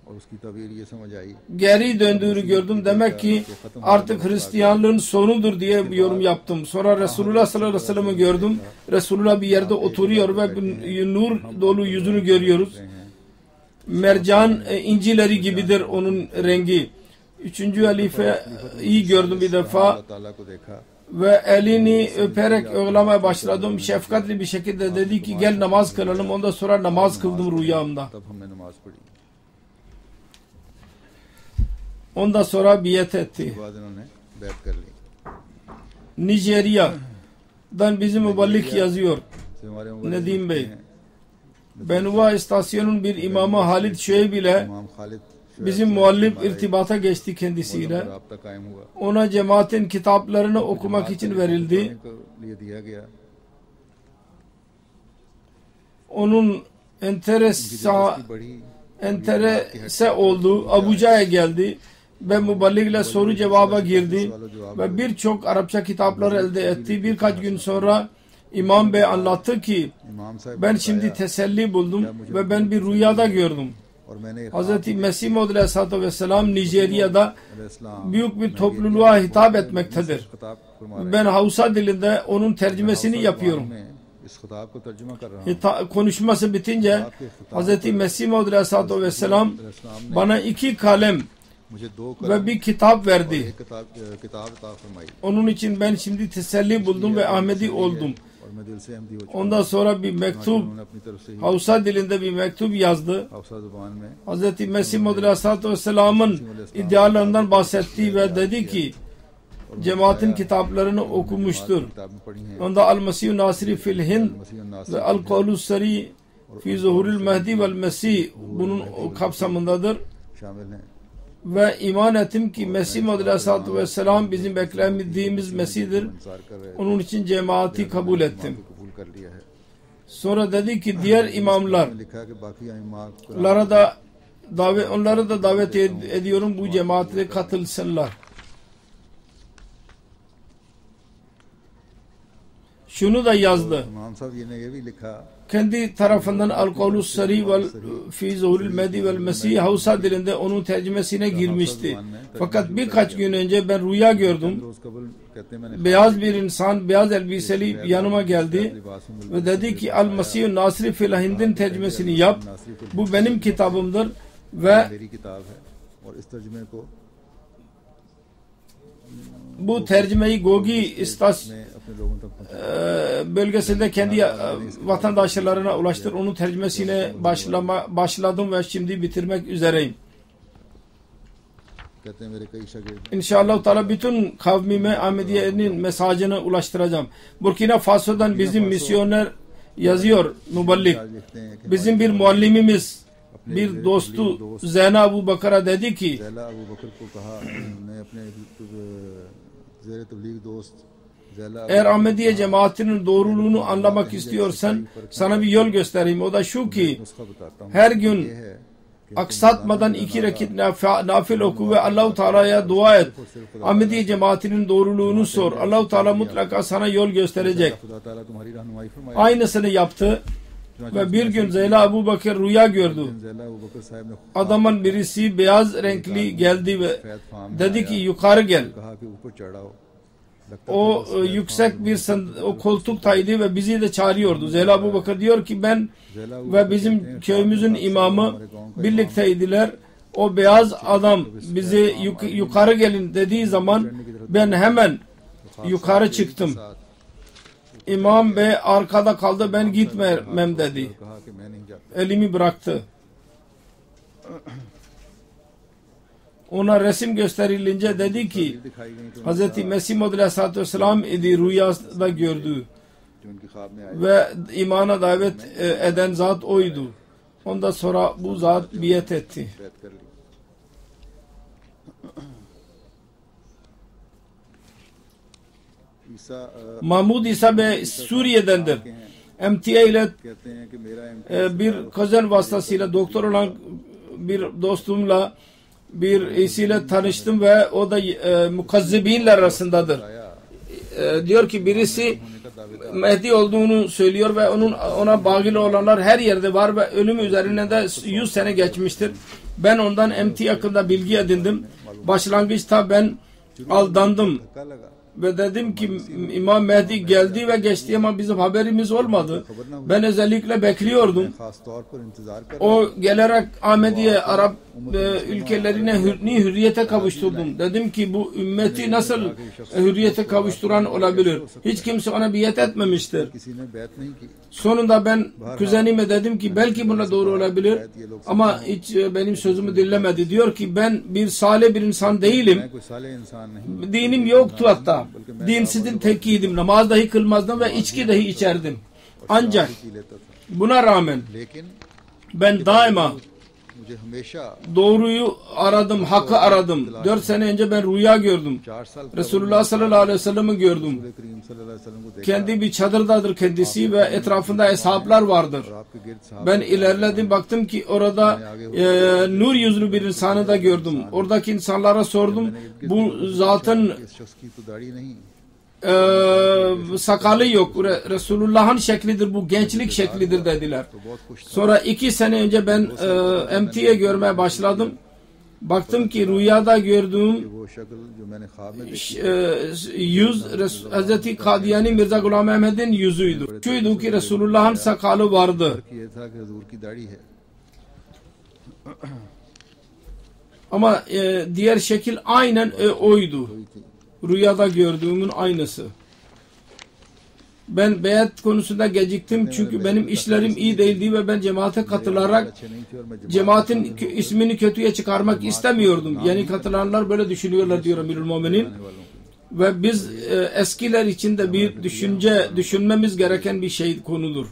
geri döndüğünü gördüm. Demek ki artık Hristiyanlığın sonudur diye bir yorum yaptım. Sonra Resulullah sallallahu aleyhi ve sellem'i gördüm. Resulullah bir yerde oturuyor ve bir nur dolu yüzünü görüyoruz. Mercan incileri gibidir onun rengi. Üçüncü halifeyi gördüm bir defa ve elini öperek ağlamaya başladım. Şefkatli bir şekilde dedi ki gel namaz kılalım. Ondan sonra namaz kıldım rüyamda. Ondan sonra biat etti. Nijerya'dan bizim müballik yazıyor. Nedim Bey. Benuva istasyonun bir imamı Halid Şüeyb ile bizim muallif irtibata geçti kendisiyle. Ona cemaatin kitaplarını okumak için verildi. Onun enterese oldu. Abuca'ya geldi ve müballigle soru cevaba girdi ve birçok Arapça kitapları elde etti. Birkaç gün sonra İmam Bey anlattı ki ben şimdi teselli buldum ve ben bir rüyada gördüm. Hazreti Mesih Aleyhisselatü Vesselam Nijerya'da büyük bir topluluğa hitap etmektedir. Ben Hausa dilinde onun tercümesini yapıyorum. Konuşması bitince Hz. Mesih Aleyhisselatü Vesselam bana 2 kalem ve bir kitap verdi. Onun için ben şimdi teselli buldum ve Ahmedi oldum. Ondan sonra bir mektup Hausa dilinde bir mektup yazdı. Hz. Mesih Aleyhisselatü Vesselam'ın iddialarından bahsetti ve dedi ki cemaatin kitaplarını okumuştur. Onda Al-Masih Nasiri fil Hind ve Al-Kavlu Sari fi Zuhuril Mehdi vel Masih bunun kapsamındadır. Ve iman ettim ki Mesih Aleyhisselatü Vesselam bizim beklemediğimiz Mesih'dir. Onun için cemaati kabul ettim. Sonra dedi ki diğer imamlar onlara da davet ediyorum bu cemaate katılsınlar. Şunu da yazdı. Kendi tarafından Al-Kavlu Sari vel fi Zuhuril Mehdi vel Masih Hausa dilinde onun tercümesine girmişti. Fakat birkaç gün önce ben rüya gördüm. Beyaz bir insan beyaz elbiseli yanıma geldi ve dedi ki Al-Masih Nasri fil Hind'in tercümesini yap. Bu benim kitabımdır ve bu tercümeyi Gogi bölgesinde kendi vatandaşlarına ulaştır. Onun tercümesine başladım ve şimdi bitirmek üzereyim. İnşallah Teala bütün kavmime Ahmediye'nin mesajını ulaştıracağım. Burkina Faso'dan bizim misyoner yazıyor müballik. Bizim bir muallimimiz bir dostu Zeyna Abu Bakar'a dedi ki eğer Ahmadiyya cemaatinin doğruluğunu anlamak istiyorsan sana bir yol göstereyim. O da şu ki her gün aksatmadan 2 rekat nafil oku ve Allah-u Teala'ya dua et. Ahmadiyya cemaatinin doğruluğunu sor. Allah-u Teala mutlaka sana yol gösterecek. Aynısını yaptı. Ve bir gün Zeyla Abu Bakır rüya gördü. Adamın birisi beyaz renkli geldi ve dedi ki yukarı gel. o yüksek bir o koltuktaydı ve bizi de çağırıyordu. Zeyla Abu Bakır diyor ki ben ve bizim köyümüzün imamı birlikteydiler. O beyaz adam bizi yukarı gelin dediği zaman ben hemen yukarı çıktım. İmam Bey arkada kaldı, ben gitmem dedi. Elimi bıraktı. Ona resim gösterilince dedi ki Hazreti Masih Maud Aleyhisselatü Vesselam idi, rüyasında gördü ve imana davet eden zat oydu. Ondan sonra bu zat biat etti. Mahmud İsa Bey Suriye'dendir. MTA ile bir kuzen vasıtasıyla doktor olan bir dostumla birisiyle tanıştım ve o da mukazzibinler arasındadır. Diyor ki birisi Mehdi olduğunu söylüyor ve ona bağlı olanlar her yerde var ve ölümü üzerine de 100 sene geçmiştir. Ben ondan MT hakkında bilgi edindim. Başlangıçta ben aldandım ve dedim ki İmam Mehdi geldi ve geçti ama bizim haberimiz olmadı. Ben özellikle bekliyordum. O gelerek Ahmadiyya Arap ülkelerine hürriyete kavuşturdum. Dedim ki bu ümmeti nasıl hürriyete kavuşturan olabilir? Hiç kimse ona biat etmemiştir. Sonunda ben kuzenime dedim ki belki buna doğru olabilir ama hiç benim sözümü dinlemedi. Diyor ki ben bir salih bir insan değilim. Dinim yoktu hatta. Dinsizin tekiydim. Namaz dahi kılmazdım ve içki dahi içerdim. Ancak buna rağmen ben daima doğruyu aradım, hakkı aradım. 4 sene önce ben rüya gördüm. Resulullah sallallahu aleyhi ve sellem'i gördüm. Kendi bir çadırdadır kendisi ve etrafında eshablar vardır. Ben ilerledim, baktım ki orada nur yüzlü bir insanı da gördüm. Oradaki insanlara sordum. Bu zatın sakalı yok. Resulullah'ın şeklidir, bu gençlik şeklidir dediler. Sonra 2 sene önce ben MT'ye görmeye başladım. Baktım ki rüyada gördüğüm yüz Hazreti Kadiyani Mirza Ghulam Ahmed'in yüzüydü. Şuydu ki Resulullah'ın sakalı vardı. Ama diğer şekil aynen oydu. Rüyada gördüğümün aynısı. Ben beyat konusunda geciktim çünkü benim işlerim iyi değildi ve ben cemaate katılarak cemaatin ismini kötüye çıkarmak istemiyordum. Yani katılanlar böyle düşünüyorlar diyor Emirül Müminin. Ve biz eskiler için de bir düşünmemiz gereken bir konudur.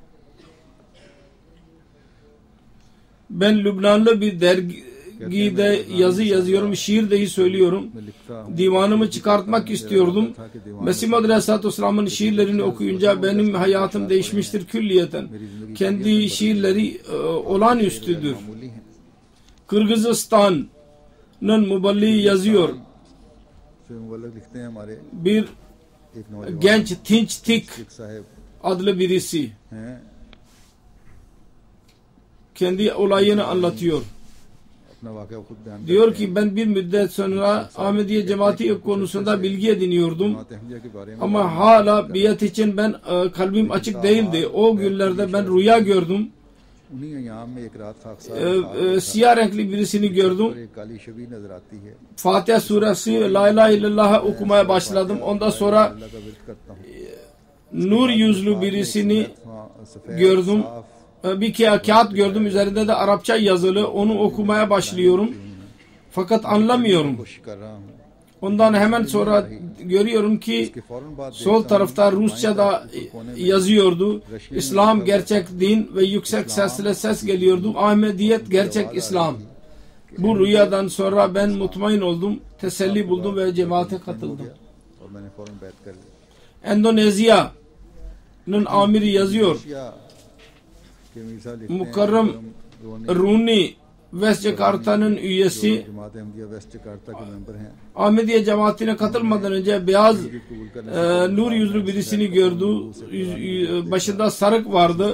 Ben Lübnanlı bir dergide yazı yazıyorum, şiir dahi söylüyorum. Divanımı çıkartmak istiyordum. Mesih Maud Aleyhisselatü Vesselam'ın şiirlerini okuyunca benim hayatım değişmiştir külliyeten. Kendi şiirleri olağanüstüdür. Kırgızistan'ın muballiği yazıyor. Bir genç Tinç Tik adlı birisi kendi olayını anlatıyor. Diyor ki ben bir müddet sonra Ahmadiyya cemaati konusunda bilgi ediniyordum ama hala biat için ben kalbim açık değildi. O günlerde ben rüya gördüm. Siyah renkli birisini gördüm. Fatiha suresi La ilahe illallah okumaya başladım. Ondan sonra nur yüzlü birisini gördüm. Bir kağıt gördüm, üzerinde de Arapça yazılı, onu okumaya başlıyorum fakat anlamıyorum. Ondan hemen sonra görüyorum ki sol tarafta Rusça'da yazıyordu. İslam gerçek din ve yüksek sesle ses geliyordu. Ahmediyet gerçek İslam. Bu rüyadan sonra ben mutmain oldum, teselli buldum ve cemaate katıldım. Endonezya'nın amiri yazıyor. Mukarrem Runi West Jakarta'nın üyesi Ahmadiyya cemaatine katılmadan önce beyaz nur yüzlü birisini gördü. Başında sarık vardı.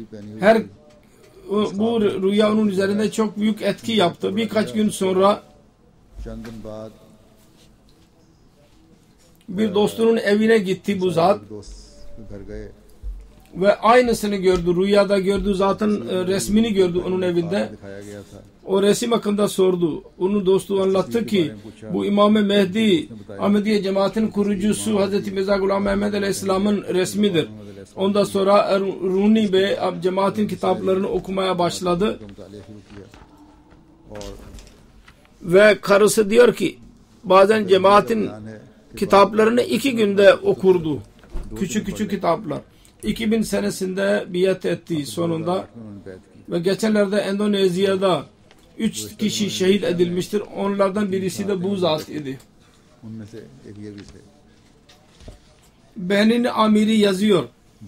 Bu rüya onun üzerinde çok büyük etki yaptı. Birkaç gün sonra Bir dostunun evine gitti bu zat ve aynısını gördü. Rüyada gördü, zaten resmini gördü onun evinde. O resim hakkında sordu. Onun dostu anlattı ki bu İmam-ı Mehdi, Ahmadiyya cemaatinin kurucusu Hazreti Mirza Ghulam Ahmad Aleyhisselam'ın resmidir. Ondan sonra Runi Bey cemaatin kitaplarını okumaya başladı. Ve karısı diyor ki bazen cemaatin kitaplarını 2 günde okurdu. Küçük küçük kitaplar. 2000 senesinde biat etti sonunda. Ve geçenlerde Endonezya'da 3 kişi şehit edilmiştir. Onlardan birisi de bu zat idi. Benin amiri yazıyor.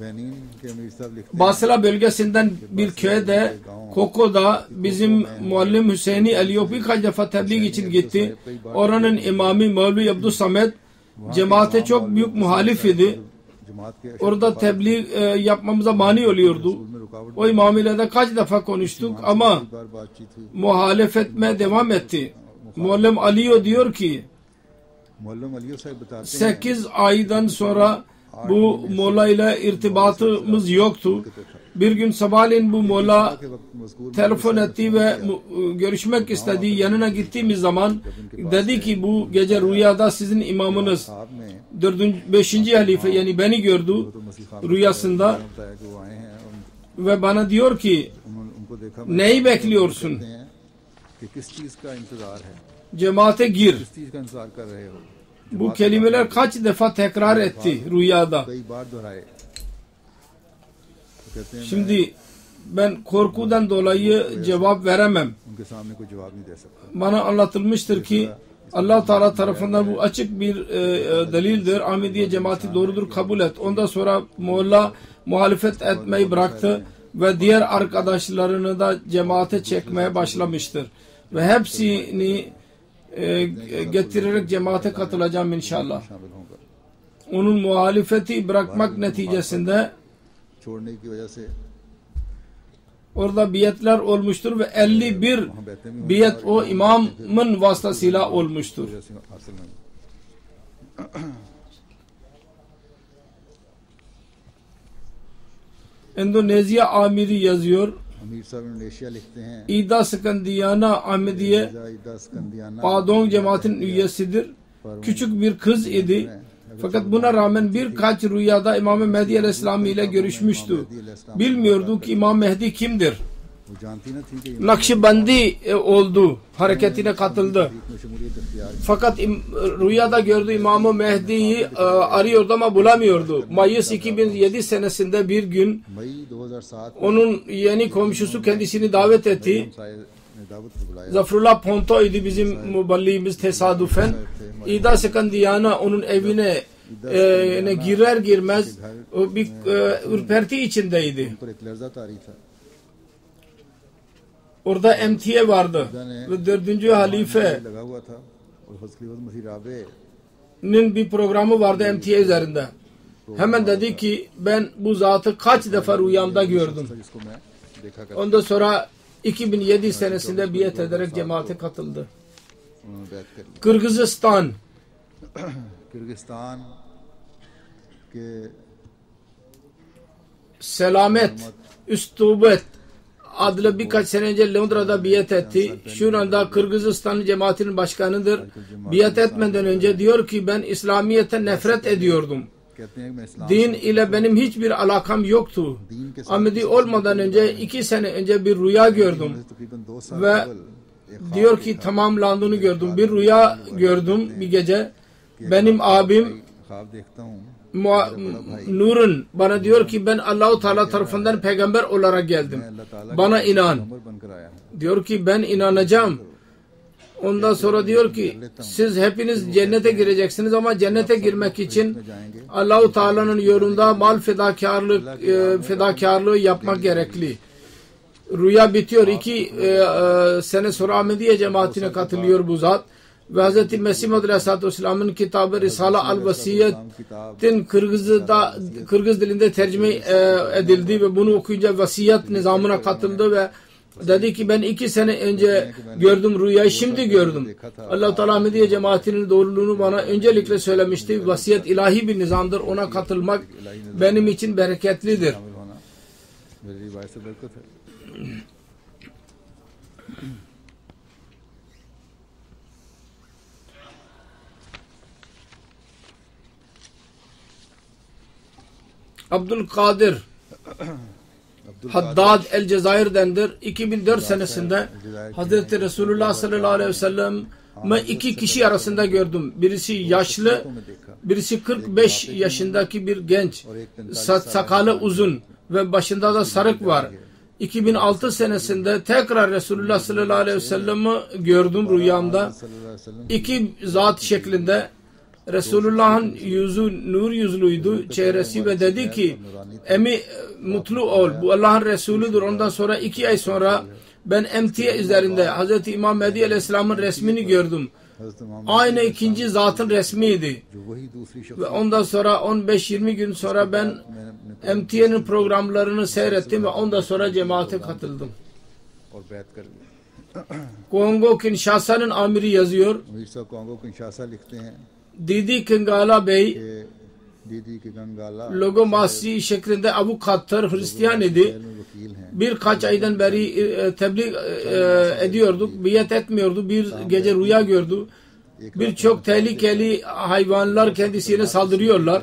Basra bölgesinden bir köyde Koko'da bizim muallim Hüseyin'i Aliyo birkaç defa tebliğ için gitti. Oranın imamı Mevlvi Abdüsamed cemaate çok büyük muhalif idi. Orada tebliğ yapmamıza mani oluyordu. O imam ile de kaç defa konuştuk ama muhalefet etmeye devam etti. Muallim Aliyo diyor ki 8 aydan sonra bu molla ile irtibatımız yoktu. Bir gün sabahleyin bu molla telefon etti ve görüşmek istedi. Yanına gittiğimiz zaman dedi ki bu gece rüyada sizin imamınız 5. halife yani beni gördü rüyasında ve bana diyor ki neyi bekliyorsun? Cemaate gir. Bu kelimeler kaç defa tekrar etti rüyada. Şimdi ben korkudan dolayı cevap veremem. Bana anlatılmıştır ki Allah Teala tarafından bu açık bir delildir. Ahmadiyya cemaati doğrudur, kabul et. Ondan sonra Molla muhalefet etmeyi bıraktı ve diğer arkadaşlarını da cemaate çekmeye başlamıştır. Ve hepsini getirerek cemaate katılacağım inşallah. Onun muhalefeti bırakmak neticesinde orada biyetler olmuştur ve 51 biyet o imamın vasıtasıyla olmuştur. Endonezya amiri yazıyor. İda Skandiyana Ahmadiye Padong cemaatin üyesidir. Küçük bir kız idi. Fakat buna rağmen birkaç rüyada İmam-ı Mehdi Aleyhisselam ile görüşmüştü. Bilmiyordu ki İmam Mehdi kimdir. Nakşibandi oldu. Hareketine katıldı. Fakat rüyada gördüğü İmam-ı Mehdi'yi arıyordu ama bulamıyordu. Mayıs 2007 senesinde bir gün onun yeni komşusu kendisini davet etti. Zafarullah Ponto idi bizim muballiğimiz tesadüfen. İda Skandiyana onun evine girer girmez bir ürperti içindeydi. Orada emtiye vardı ve 4. halifenin bir programı vardı emtiye üzerinde. Hemen dedi ki ben bu zatı kaç defa rüyamda gördüm. Ondan sonra 2007 senesinde biat ederek cemaate katıldı. Kırgızistan Selamet Üstubet adlı birkaç sene önce Londra'da biat etti. Şu anda Kırgızistan cemaatinin başkanıdır. Biat etmeden önce diyor ki ben İslamiyet'e nefret ediyordum. Din ile benim hiçbir alakam yoktu. Ahmadi olmadan önce 2 sene önce bir rüya gördüm. Ve diyor ki tamamlandığını gördüm. Bir rüya gördüm bir gece. Benim abim Nur'un bana diyor ki ben Allah-u Teala tarafından peygamber olarak geldim. Bana inan. Diyor ki ben inanacağım. Ondan sonra diyor ki siz hepiniz cennete gireceksiniz ama cennete girmek için Allah-u Teala'nın yolunda mal fedakarlığı yapmak gerekli. Rüya bitiyor. 2 sene sonra Ahmadiyya cemaatine katılıyor bu zat. Ve Hz. Masih Aleyhisselatü Vesselam'ın kitabı Risale al-Vasiyet'in Kırgız dilinde tercüme edildi ve bunu okuyunca vasiyet nizamına katıldı ve Dedi ki ben 2 sene önce gördüm rüyayı, şimdi gördüm. Allah-u Teala Ahmadiyya cemaatinin doğruluğunu bana öncelikle söylemişti. Vasiyet ilahi bir nizamdır. Ona katılmak benim için bereketlidir. Abdülkadir Haddad el Cezayir'dendir. 2004 senesinde Hazrat Resulullah sallallahu aleyhi ve sellem 2 kişi arasında gördüm. Birisi yaşlı, birisi 45 yaşındaki bir genç. Sakalı uzun ve başında da sarık var. 2006 senesinde tekrar Resulullah sallallahu aleyhi ve sellem'i gördüm rüyamda. 2 zat şeklinde. Resulullah'ın yüzü nur yüzlüydü, çehresi, ve dedi ki emi mutlu ol, bu Allah'ın Resulüdür. Ondan sonra 2 ay sonra ben emtiye üzerinde Hz. İmam Mehdi Aleyhisselam'ın resmini gördüm. Aynı ikinci zatın resmiydi. Ve ondan sonra 15-20 gün sonra ben emtiyenin programlarını seyrettim ve ondan sonra cemaate katıldım. Kongo Kinshasa'nın amiri yazıyor. Didi Kengala Bey logo Masih şeklinde avukattır, Hristiyan idi. Birkaç aydan beri tebliğ ediyorduk, biat etmiyordu. Bir gece rüya gördü. Birçok tehlikeli hayvanlar kendisine saldırıyorlar.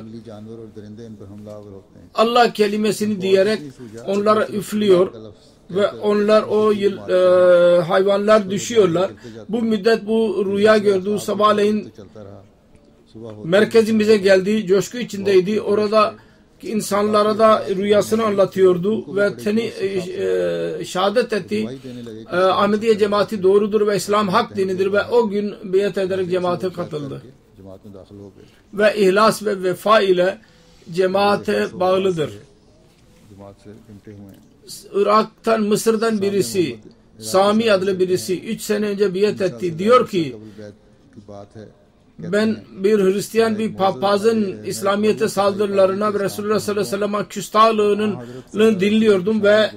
Allah kelimesini diyerek onlara üflüyor ve onlar o hayvanlar düşüyorlar. Bu müddet bu rüya gördü. Sabahleyin merkezimize geldi, coşku içindeydi. Orada insanlara da rüyasını anlatıyordu ve şehadet etti. Ahmadiyya cemaati doğrudur ve İslam hak dinidir ve o gün biat ederek cemaate katıldı. Ve ihlas ve vefa ile cemaate bağlıdır. Irak'tan, Mısır'dan birisi, Sami adlı birisi 3 sene önce biat etti. Diyor ki ben bir Hristiyan bir papazın İslamiyet'e saldırılarına ve Resulullah sallallahu aleyhi ve sellem'e küstahlığını dinliyordum ve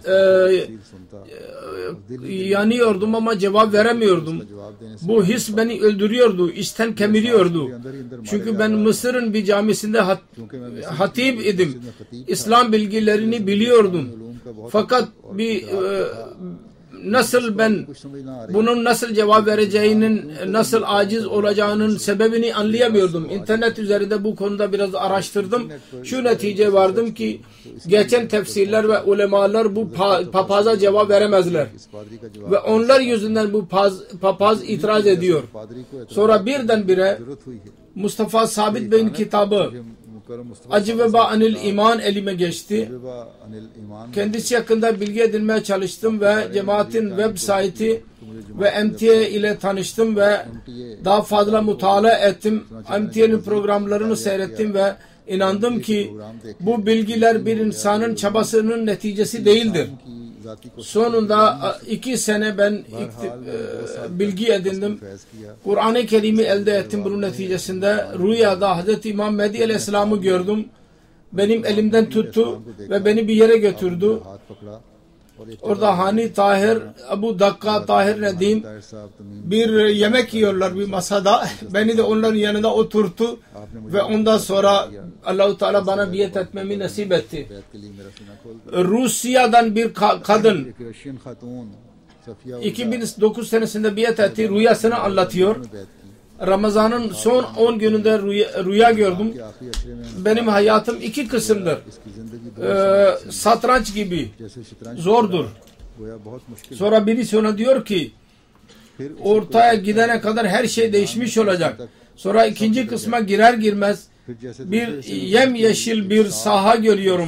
yanıyordum ama cevap veremiyordum. Bu his beni öldürüyordu, içten kemiriyordu. Çünkü ben Mısır'ın bir camisinde hatip idim. İslam bilgilerini biliyordum. Fakat nasıl ben bunun nasıl cevap vereceğinin, nasıl aciz olacağının sebebini anlayamıyordum. İnternet üzerinde bu konuda biraz araştırdım. Şu netice vardım ki geçen tefsirler ve ulemalar bu papaza cevap veremezler. Ve onlar yüzünden bu papaz itiraz ediyor. Sonra birdenbire Mustafa Sabit Bey'in kitabı Acıveba Anil İman elime geçti. Kendisi hakkında bilgi edinmeye çalıştım ve cemaatin web sitesi ve MTA ile tanıştım ve daha fazla mutala ettim. MTA'nın programlarını seyrettim ve inandım ki bu bilgiler bir insanın çabasının neticesi değildir. Sonunda 2 sene ben bilgi edindim. Kur'an-ı Kerim'i elde ettim bunun neticesinde. Rüyada Hazreti İmam Mehdi Aleyhisselam'ı gördüm. Benim elimden tuttu ve beni bir yere götürdü. Orada Hani Tahir, Abu Dakka Tahir Nedim bir yemek yiyorlar bir masada. Beni de onların yanında oturttu ve ondan sonra Allah-u Teala bana biat etmemi nasip etti. Rusya'dan bir kadın 2009 senesinde biat etti, rüyasını anlatıyor. Ramazan'ın son 10 gününde rüya gördüm. Benim hayatım 2 kısımdır. Satranç gibi zordur. Sonra birisi ona diyor ki ortaya gidene kadar her şey değişmiş olacak. Sonra ikinci kısma girer girmez bir yemyeşil bir saha görüyorum.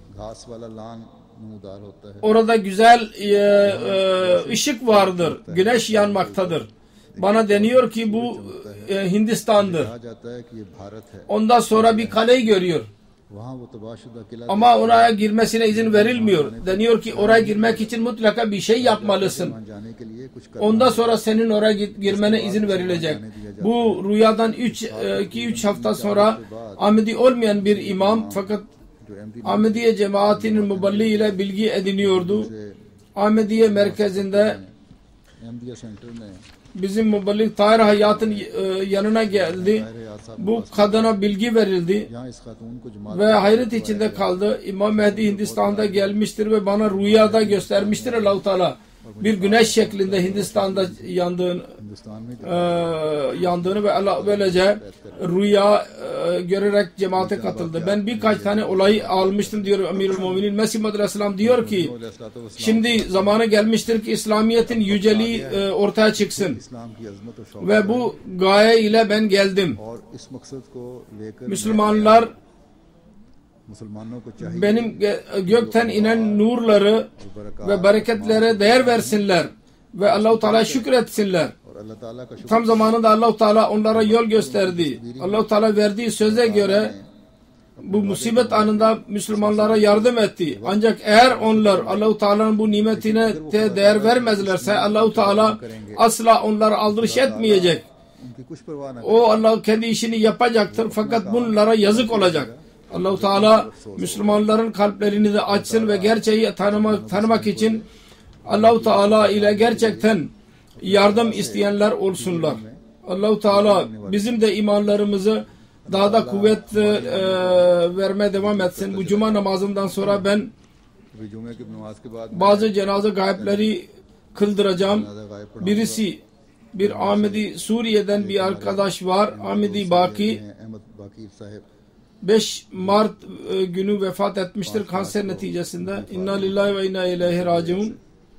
Orada güzel ışık vardır. Güneş yanmaktadır. Bana deniyor ki bu Hindistan'dır. Ondan sonra bir kaleyi görüyor. Ama oraya girmesine izin verilmiyor. Deniyor ki oraya girmek için mutlaka bir şey yapmalısın. Ondan sonra senin oraya girmene izin verilecek. Bu rüyadan 2-3 hafta sonra Ahmadi olmayan bir imam fakat Ahmadiyya cemaatinin müballiği ile bilgi ediniyordu. Ahmadiyya merkezinde Ahmadiyya centre में bizim muballik Tahir Hayat'ın yanına geldi. Bu kadına bilgi verildi यहाँ इस खातून को जमात ve hayret içinde kaldı. İmam Mehdi Hindistan'da gelmiştir ve bana rüyada göstermiştir Allah-u Teala. Bir güneş şeklinde Hindistan'da Hindustan में yandığını ve Allah böylece rüya görerek cemaate katıldı. Ben birkaç tane olayı almıştım diyor Emirül Müminin. Mesih Aleyhisselam diyor ki şimdi zamanı gelmiştir ki İslamiyet'in yüceliği ortaya çıksın. इस्लाम की अजमत और शौक Ve bu gaye ile ben geldim. और इस मकसद को लेकर Müslümanlar मुसलमानों को चाहिए benim gökten inen nurları ve bereketlere değer versinler ve Allah-u Teala şükretsinler. और अल्लाह ताला का शुक्र Tam zamanında Allah-u Teala onlara yol gösterdi. Allah-u Teala verdiği söze göre bu musibet anında Müslümanlara yardım etti. Ancak eğer onlar Allah-u Teala'nın bu nimetine değer vermezlerse Allah-u Teala asla onlara aldırış etmeyecek. उनकी कुछ परवाह न O Allah kendi işini yapacaktır fakat bunlara yazık olacak. Allah-u Teala Müslümanların kalplerini de açsın ve gerçeği tanımak için Allah-u Teala ile gerçekten yardım isteyenler olsunlar. Allah-u Teala bizim de imanlarımızı daha da kuvvet vermeye devam etsin. Bu cuma namazından sonra ben अभी जुमे की नमाज के बाद bazı cenaze gayipleri kıldıracağım. जनाजा गायब पढ़ा Birisi bir Ahmadi Suriye'den bir arkadaş var. Ahmadi Baki Ahmad बाकी साहब 5 Mart günü vefat etmiştir kanser neticesinde. İnna lillahi ve inna ileyhi raciun.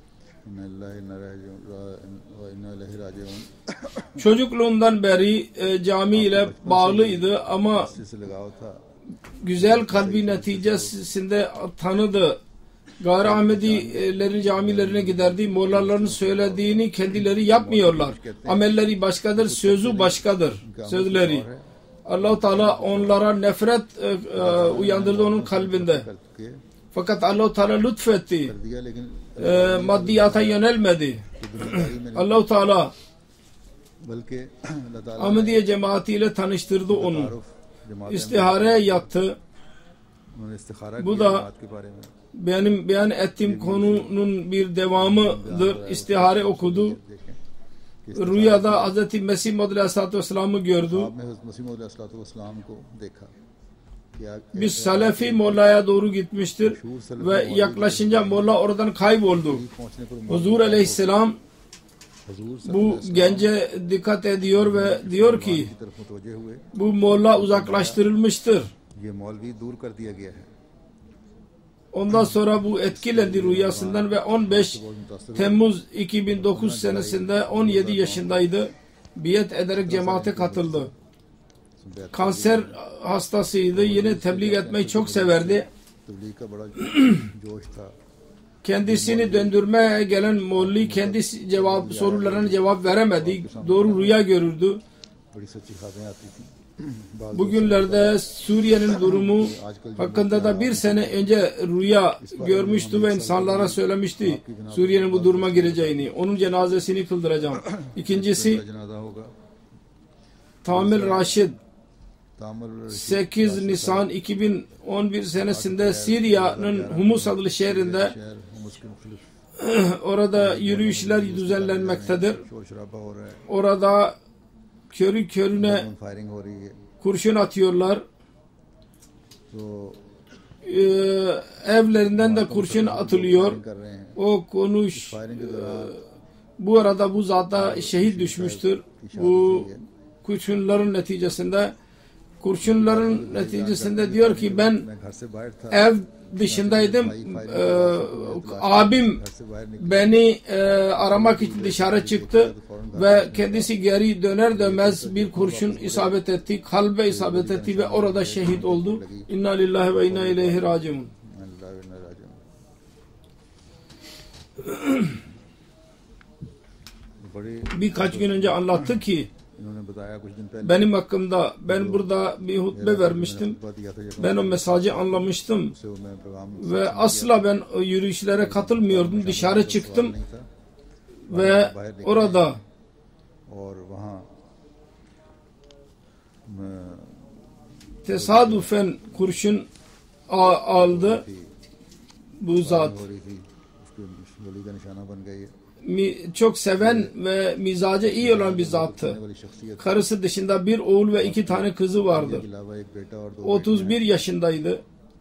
Çocukluğundan beri cami ile bağlıydı ama से लगाव था güzel kalbi neticesinde tanıdı. Gayri Ahmedilerin camilerine giderdi. Mollaların söylediğini kendileri yapmıyorlar. Amelleri başkadır, sözü başkadır. Sözleri. Allah-u Teala onlara nefret uyandırdı onun kalbinde. करके Fakat Allah-u Teala lütfetti. कर दिया लेकिन Maddiyata yönelmedi. Allah-u Teala बल्कि अल्लाह ताला Ahmediye cemaatiyle tanıştırdı onu. तारुफ जमात İstihareye yattı. उन्होंने इस्तिखारा Bu किया da जमात के बारे में benim beyan ettiğim konunun bir devamıdır. İstihare okudu. देखें कि Rüyada Hz. Mesih Aleyhisselatü Vesselam'ı gördü. आपने हज़रत मसीह मौद अलैहिस्सलाम को देखा कि Bir Salefi Molla'ya doğru gitmiştir ve yaklaşınca Molla oradan kayboldu. पहुंचने पर Huzur Aleyhisselam हजूर bu gence dikkat ediyor ve diyor ki की तरफ मुतवज्जे हुए bu Molla uzaklaştırılmıştır. ये मौलवी दूर कर दिया गया है Ondan sonra bu etkilendi rüyasından ve 15 Temmuz 2009 senesinde 17 yaşındaydı. Biat ederek cemaate katıldı. Kanser hastasıydı. Yine tebliğ etmeyi çok severdi. तबलीग का बड़ा जोश था Kendisini döndürmeye gelen Molli kendi sorularına cevap veremedi. Doğru rüya görürdü. बड़ी सच्ची ख्वाबें आती थी Bugünlerde Suriye'nin durumu hakkında da bir sene önce rüya görmüştü ve insanlara söylemişti Suriye'nin bu duruma gireceğini. Onun cenazesini kıldıracağım. İkincisi जनाजा होगा Tamil Raşid तामल 8 Nisan 2011 senesinde Suriye'nin Humus adlı şehrinde शहर हुम्स के मुख्तलिफ orada yürüyüşler düzenlenmektedir. शोर शराबा हो रहा है Orada körü körüne फायरिंग हो रही है kurşun atıyorlar. तो Evlerinden de kurşun atılıyor. कर रहे हैं O konuş फायरिंग के दौरान bu arada bu zata şehit düşmüştür. Bu kurşunların neticesinde diyor ki ben मैं घर से बाहर था ev dışındaydım. Abim घर से बाहर निकल beni aramak için dışarı çıktı ve kendisi geri döner dönmez bir kurşun isabet etti. Kalbe isabet etti ve orada şehit oldu. İnna lillahi ve inna ileyhi raciun. बड़ी Birkaç gün önce anlattı ki इन्होंने बताया कुछ दिन पहले benim hakkımda ben burada bir hutbe vermiştim. खतबा दिया था Ben o mesajı anlamıştım से वो मैं पैगाम ve asla ben o yürüyüşlere katılmıyordum. Dışarı çıktım नहीं था ve orada और वहाँ tesadüfen kurşun aldı bu zat. हो रही थी çok seven ve mizacı iyi olan bir zattı. Karısı dışında bir oğul ve 2 tane kızı vardı. 31 yaşındaydı.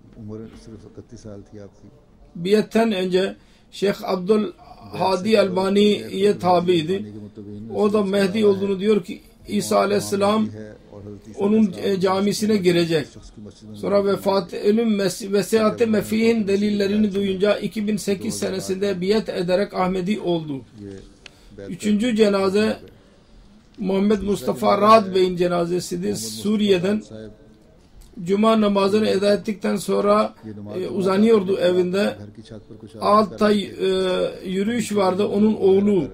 Biyetten önce Şeyh Abdul Hadi Albani'ye tabiydi. O da Mehdi olduğunu diyor ki İsa Aleyhisselam onun camisine girecek. Sonra ölüm vesiyat-ı Mefih'in delillerini duyunca 2008 senesinde biyet ederek Ahmedi oldu. 3. cenaze Muhammed Mustafa Raad Bey'in cenazesidir. Suriye'den Cuma namazını eda ettikten sonra uzanıyordu evinde. Altta yürüyüş vardı. Onun oğlu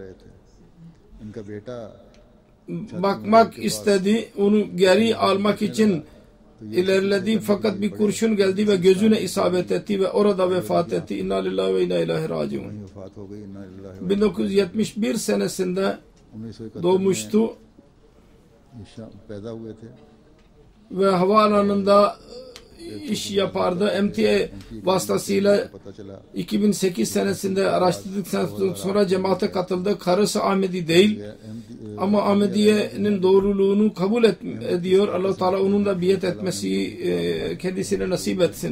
bakmak istedi. Onu geri almak için ilerledi. Fakat bir kurşun geldi ve gözüne isabet etti ve orada vefat etti. İnna lillahi ve inna ilahi raciun. 1971 senesinde doğmuştu. Ve havaalanında iş yapardı. MTA vasıtasıyla 2008 senesinde araştırdıktan sonra cemaate katıldı. Karısı Ahmedi değil ama Ahmediye'nin doğruluğunu kabul ediyor. Allah-u Teala onun da biyet etmesi kendisine nasip etsin.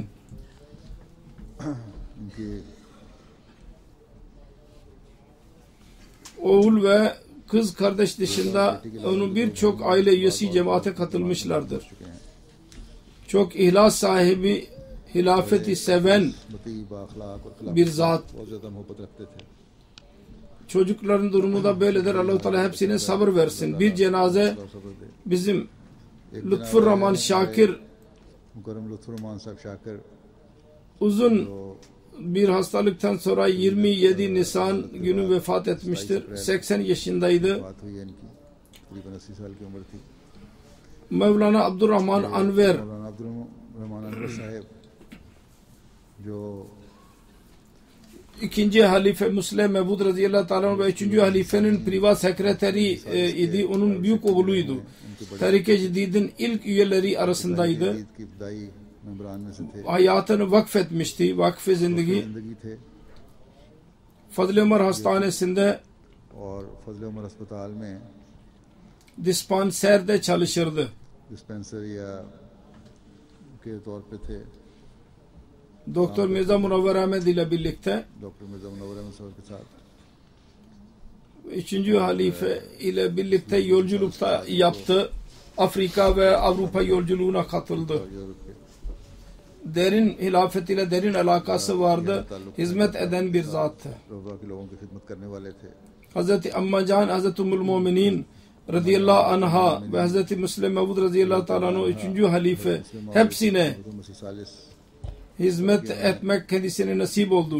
Oğul ve kız kardeş dışında onun birçok aile üyesi cemaate katılmışlardır. Çok ihlas sahibi, hilafeti seven bir zat. Çocukların durumu da böyledir. Allah-u Teala hepsine sabır versin. Bir cenaze bizim Lütfur Rahman Şakir uzun bir hastalıktan sonra 27 Nisan günü vefat etmiştir. 80 yaşındaydı. Mevlana Abdurrahman Anver İkinci halife Müslim Mevud radıyallahu ta'ala ve 3. halifenin privat sekreteri idi. Onun büyük oğluydu. Tarik-i Cedid'in ilk üyeleri arasındaydı. Hayatını vakfetmişti. Vakf-ı zindagi. Fazl-ı Ömer Hastanesi'nde dispanserde çalışırdı. Doktor Mirza Munavver Ahmed ile birlikte 3. halife ile birlikte yolculukta yaptı. Afrika ve Avrupa yolculuğuna katıldı. Derin hilafet ile derin alakası vardı. Hizmet eden bir zattı. Hazreti Ammacan, Hazreti Ummul Muminin radıyallahu anha ve Hazreti Müslim Mevud radıyallahu ta'ala 3. halife hepsine hizmet etmek kendisine nasip oldu.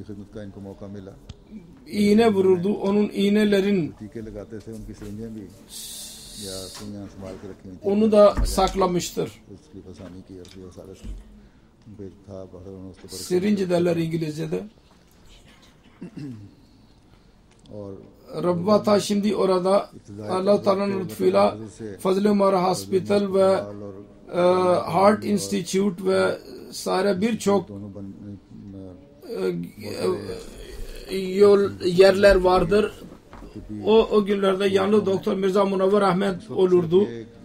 İğne vururdu. Onun iğnelerin onu da saklamıştır. Sirinci derler İngilizce'de. Rabbata şimdi orada Allah-u Teala'nın lütfuyla Fazl-ı Ömer Hospital ve Heart Institute ve saire birçok yerler vardır. O günlerde yanlı Doktor Mirza Munavver Ahmed olurdu.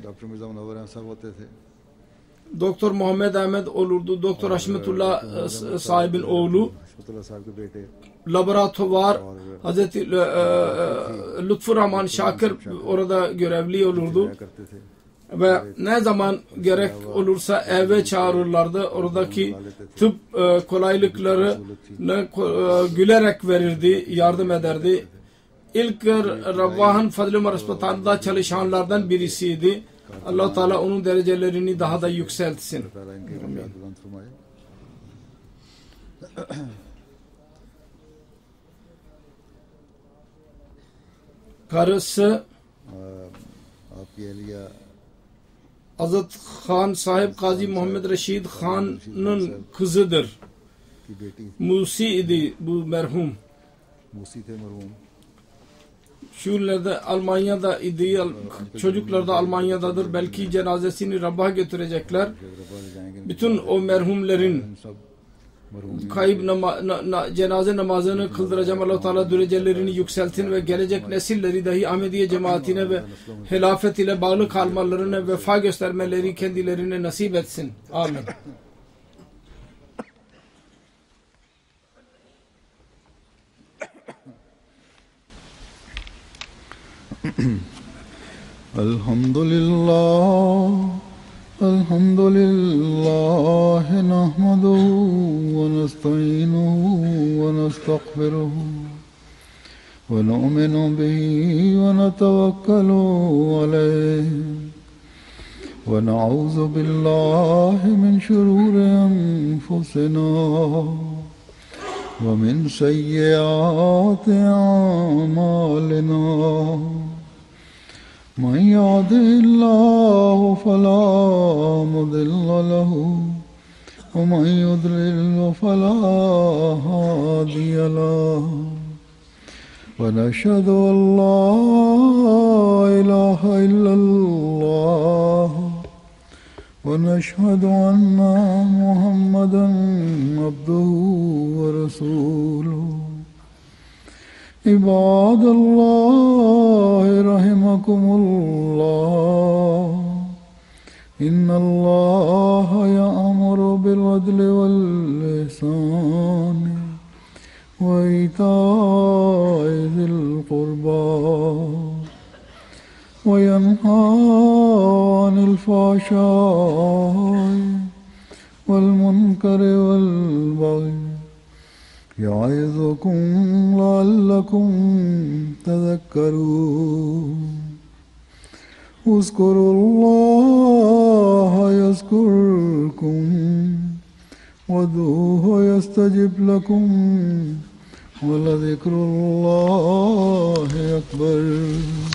Doktor Muhammed Ahmed olurdu. Doktor Haşmetullah sahibin oğlu. Laboratuvar Hazreti Lütfur Rahman Şakir orada görevli olurdu. Ve ne zaman gerek olursa eve çağırırlardı. Oradaki tıp kolaylıklarını gülerek verirdi, yardım ederdi. İlk Ravvah'ın Fazl-ı Ömer Hastane'da çalışanlardan birisiydi. Allah-u Teala onun derecelerini daha da yükseltsin. Karısı Hazrat Khan sahip Kazi Muhammed Reşid Khan'ın kızıdır. Musi idi bu merhum. Şuurlarda Almanya'da idi. Çocuklar da Almanya'dadır. Belki cenazesini Rabb'a götürecekler. Bütün o merhumlerin kayıp cenaze namazını kıldıracağım. Allah-u Teala derecelerini yükseltin ve gelecek nesilleri dahi Ahmediye cemaatine ve hilafet ile bağlı kalmalarına vefa göstermeleri kendilerine nasip etsin. Amin. Elhamdülillah, elhamdülillah, nahmaduhu ve nesta'inuhu ve nestağfiruhu ve nu'minu bihi ve netevekkalu aleyhi ve na'udzu billahi min şururi enfusina ve min seyyiati a'malina. من يهده الله فلا مضل له ومن يضلل فلا هادي له ونشهد أن لا إله إلا الله ونشهد أن محمدا عبده ورسوله. عباد الله رحمكم الله إن الله يأمر بالعدل والإحسان وإيتاء ذي القربى وينهى عن الفحشاء والمنكر والبغي يعظكم لعلكم تذكرون. اذكروا الله يذكركم وادعوه يستجب لكم ولذكر الله أكبر.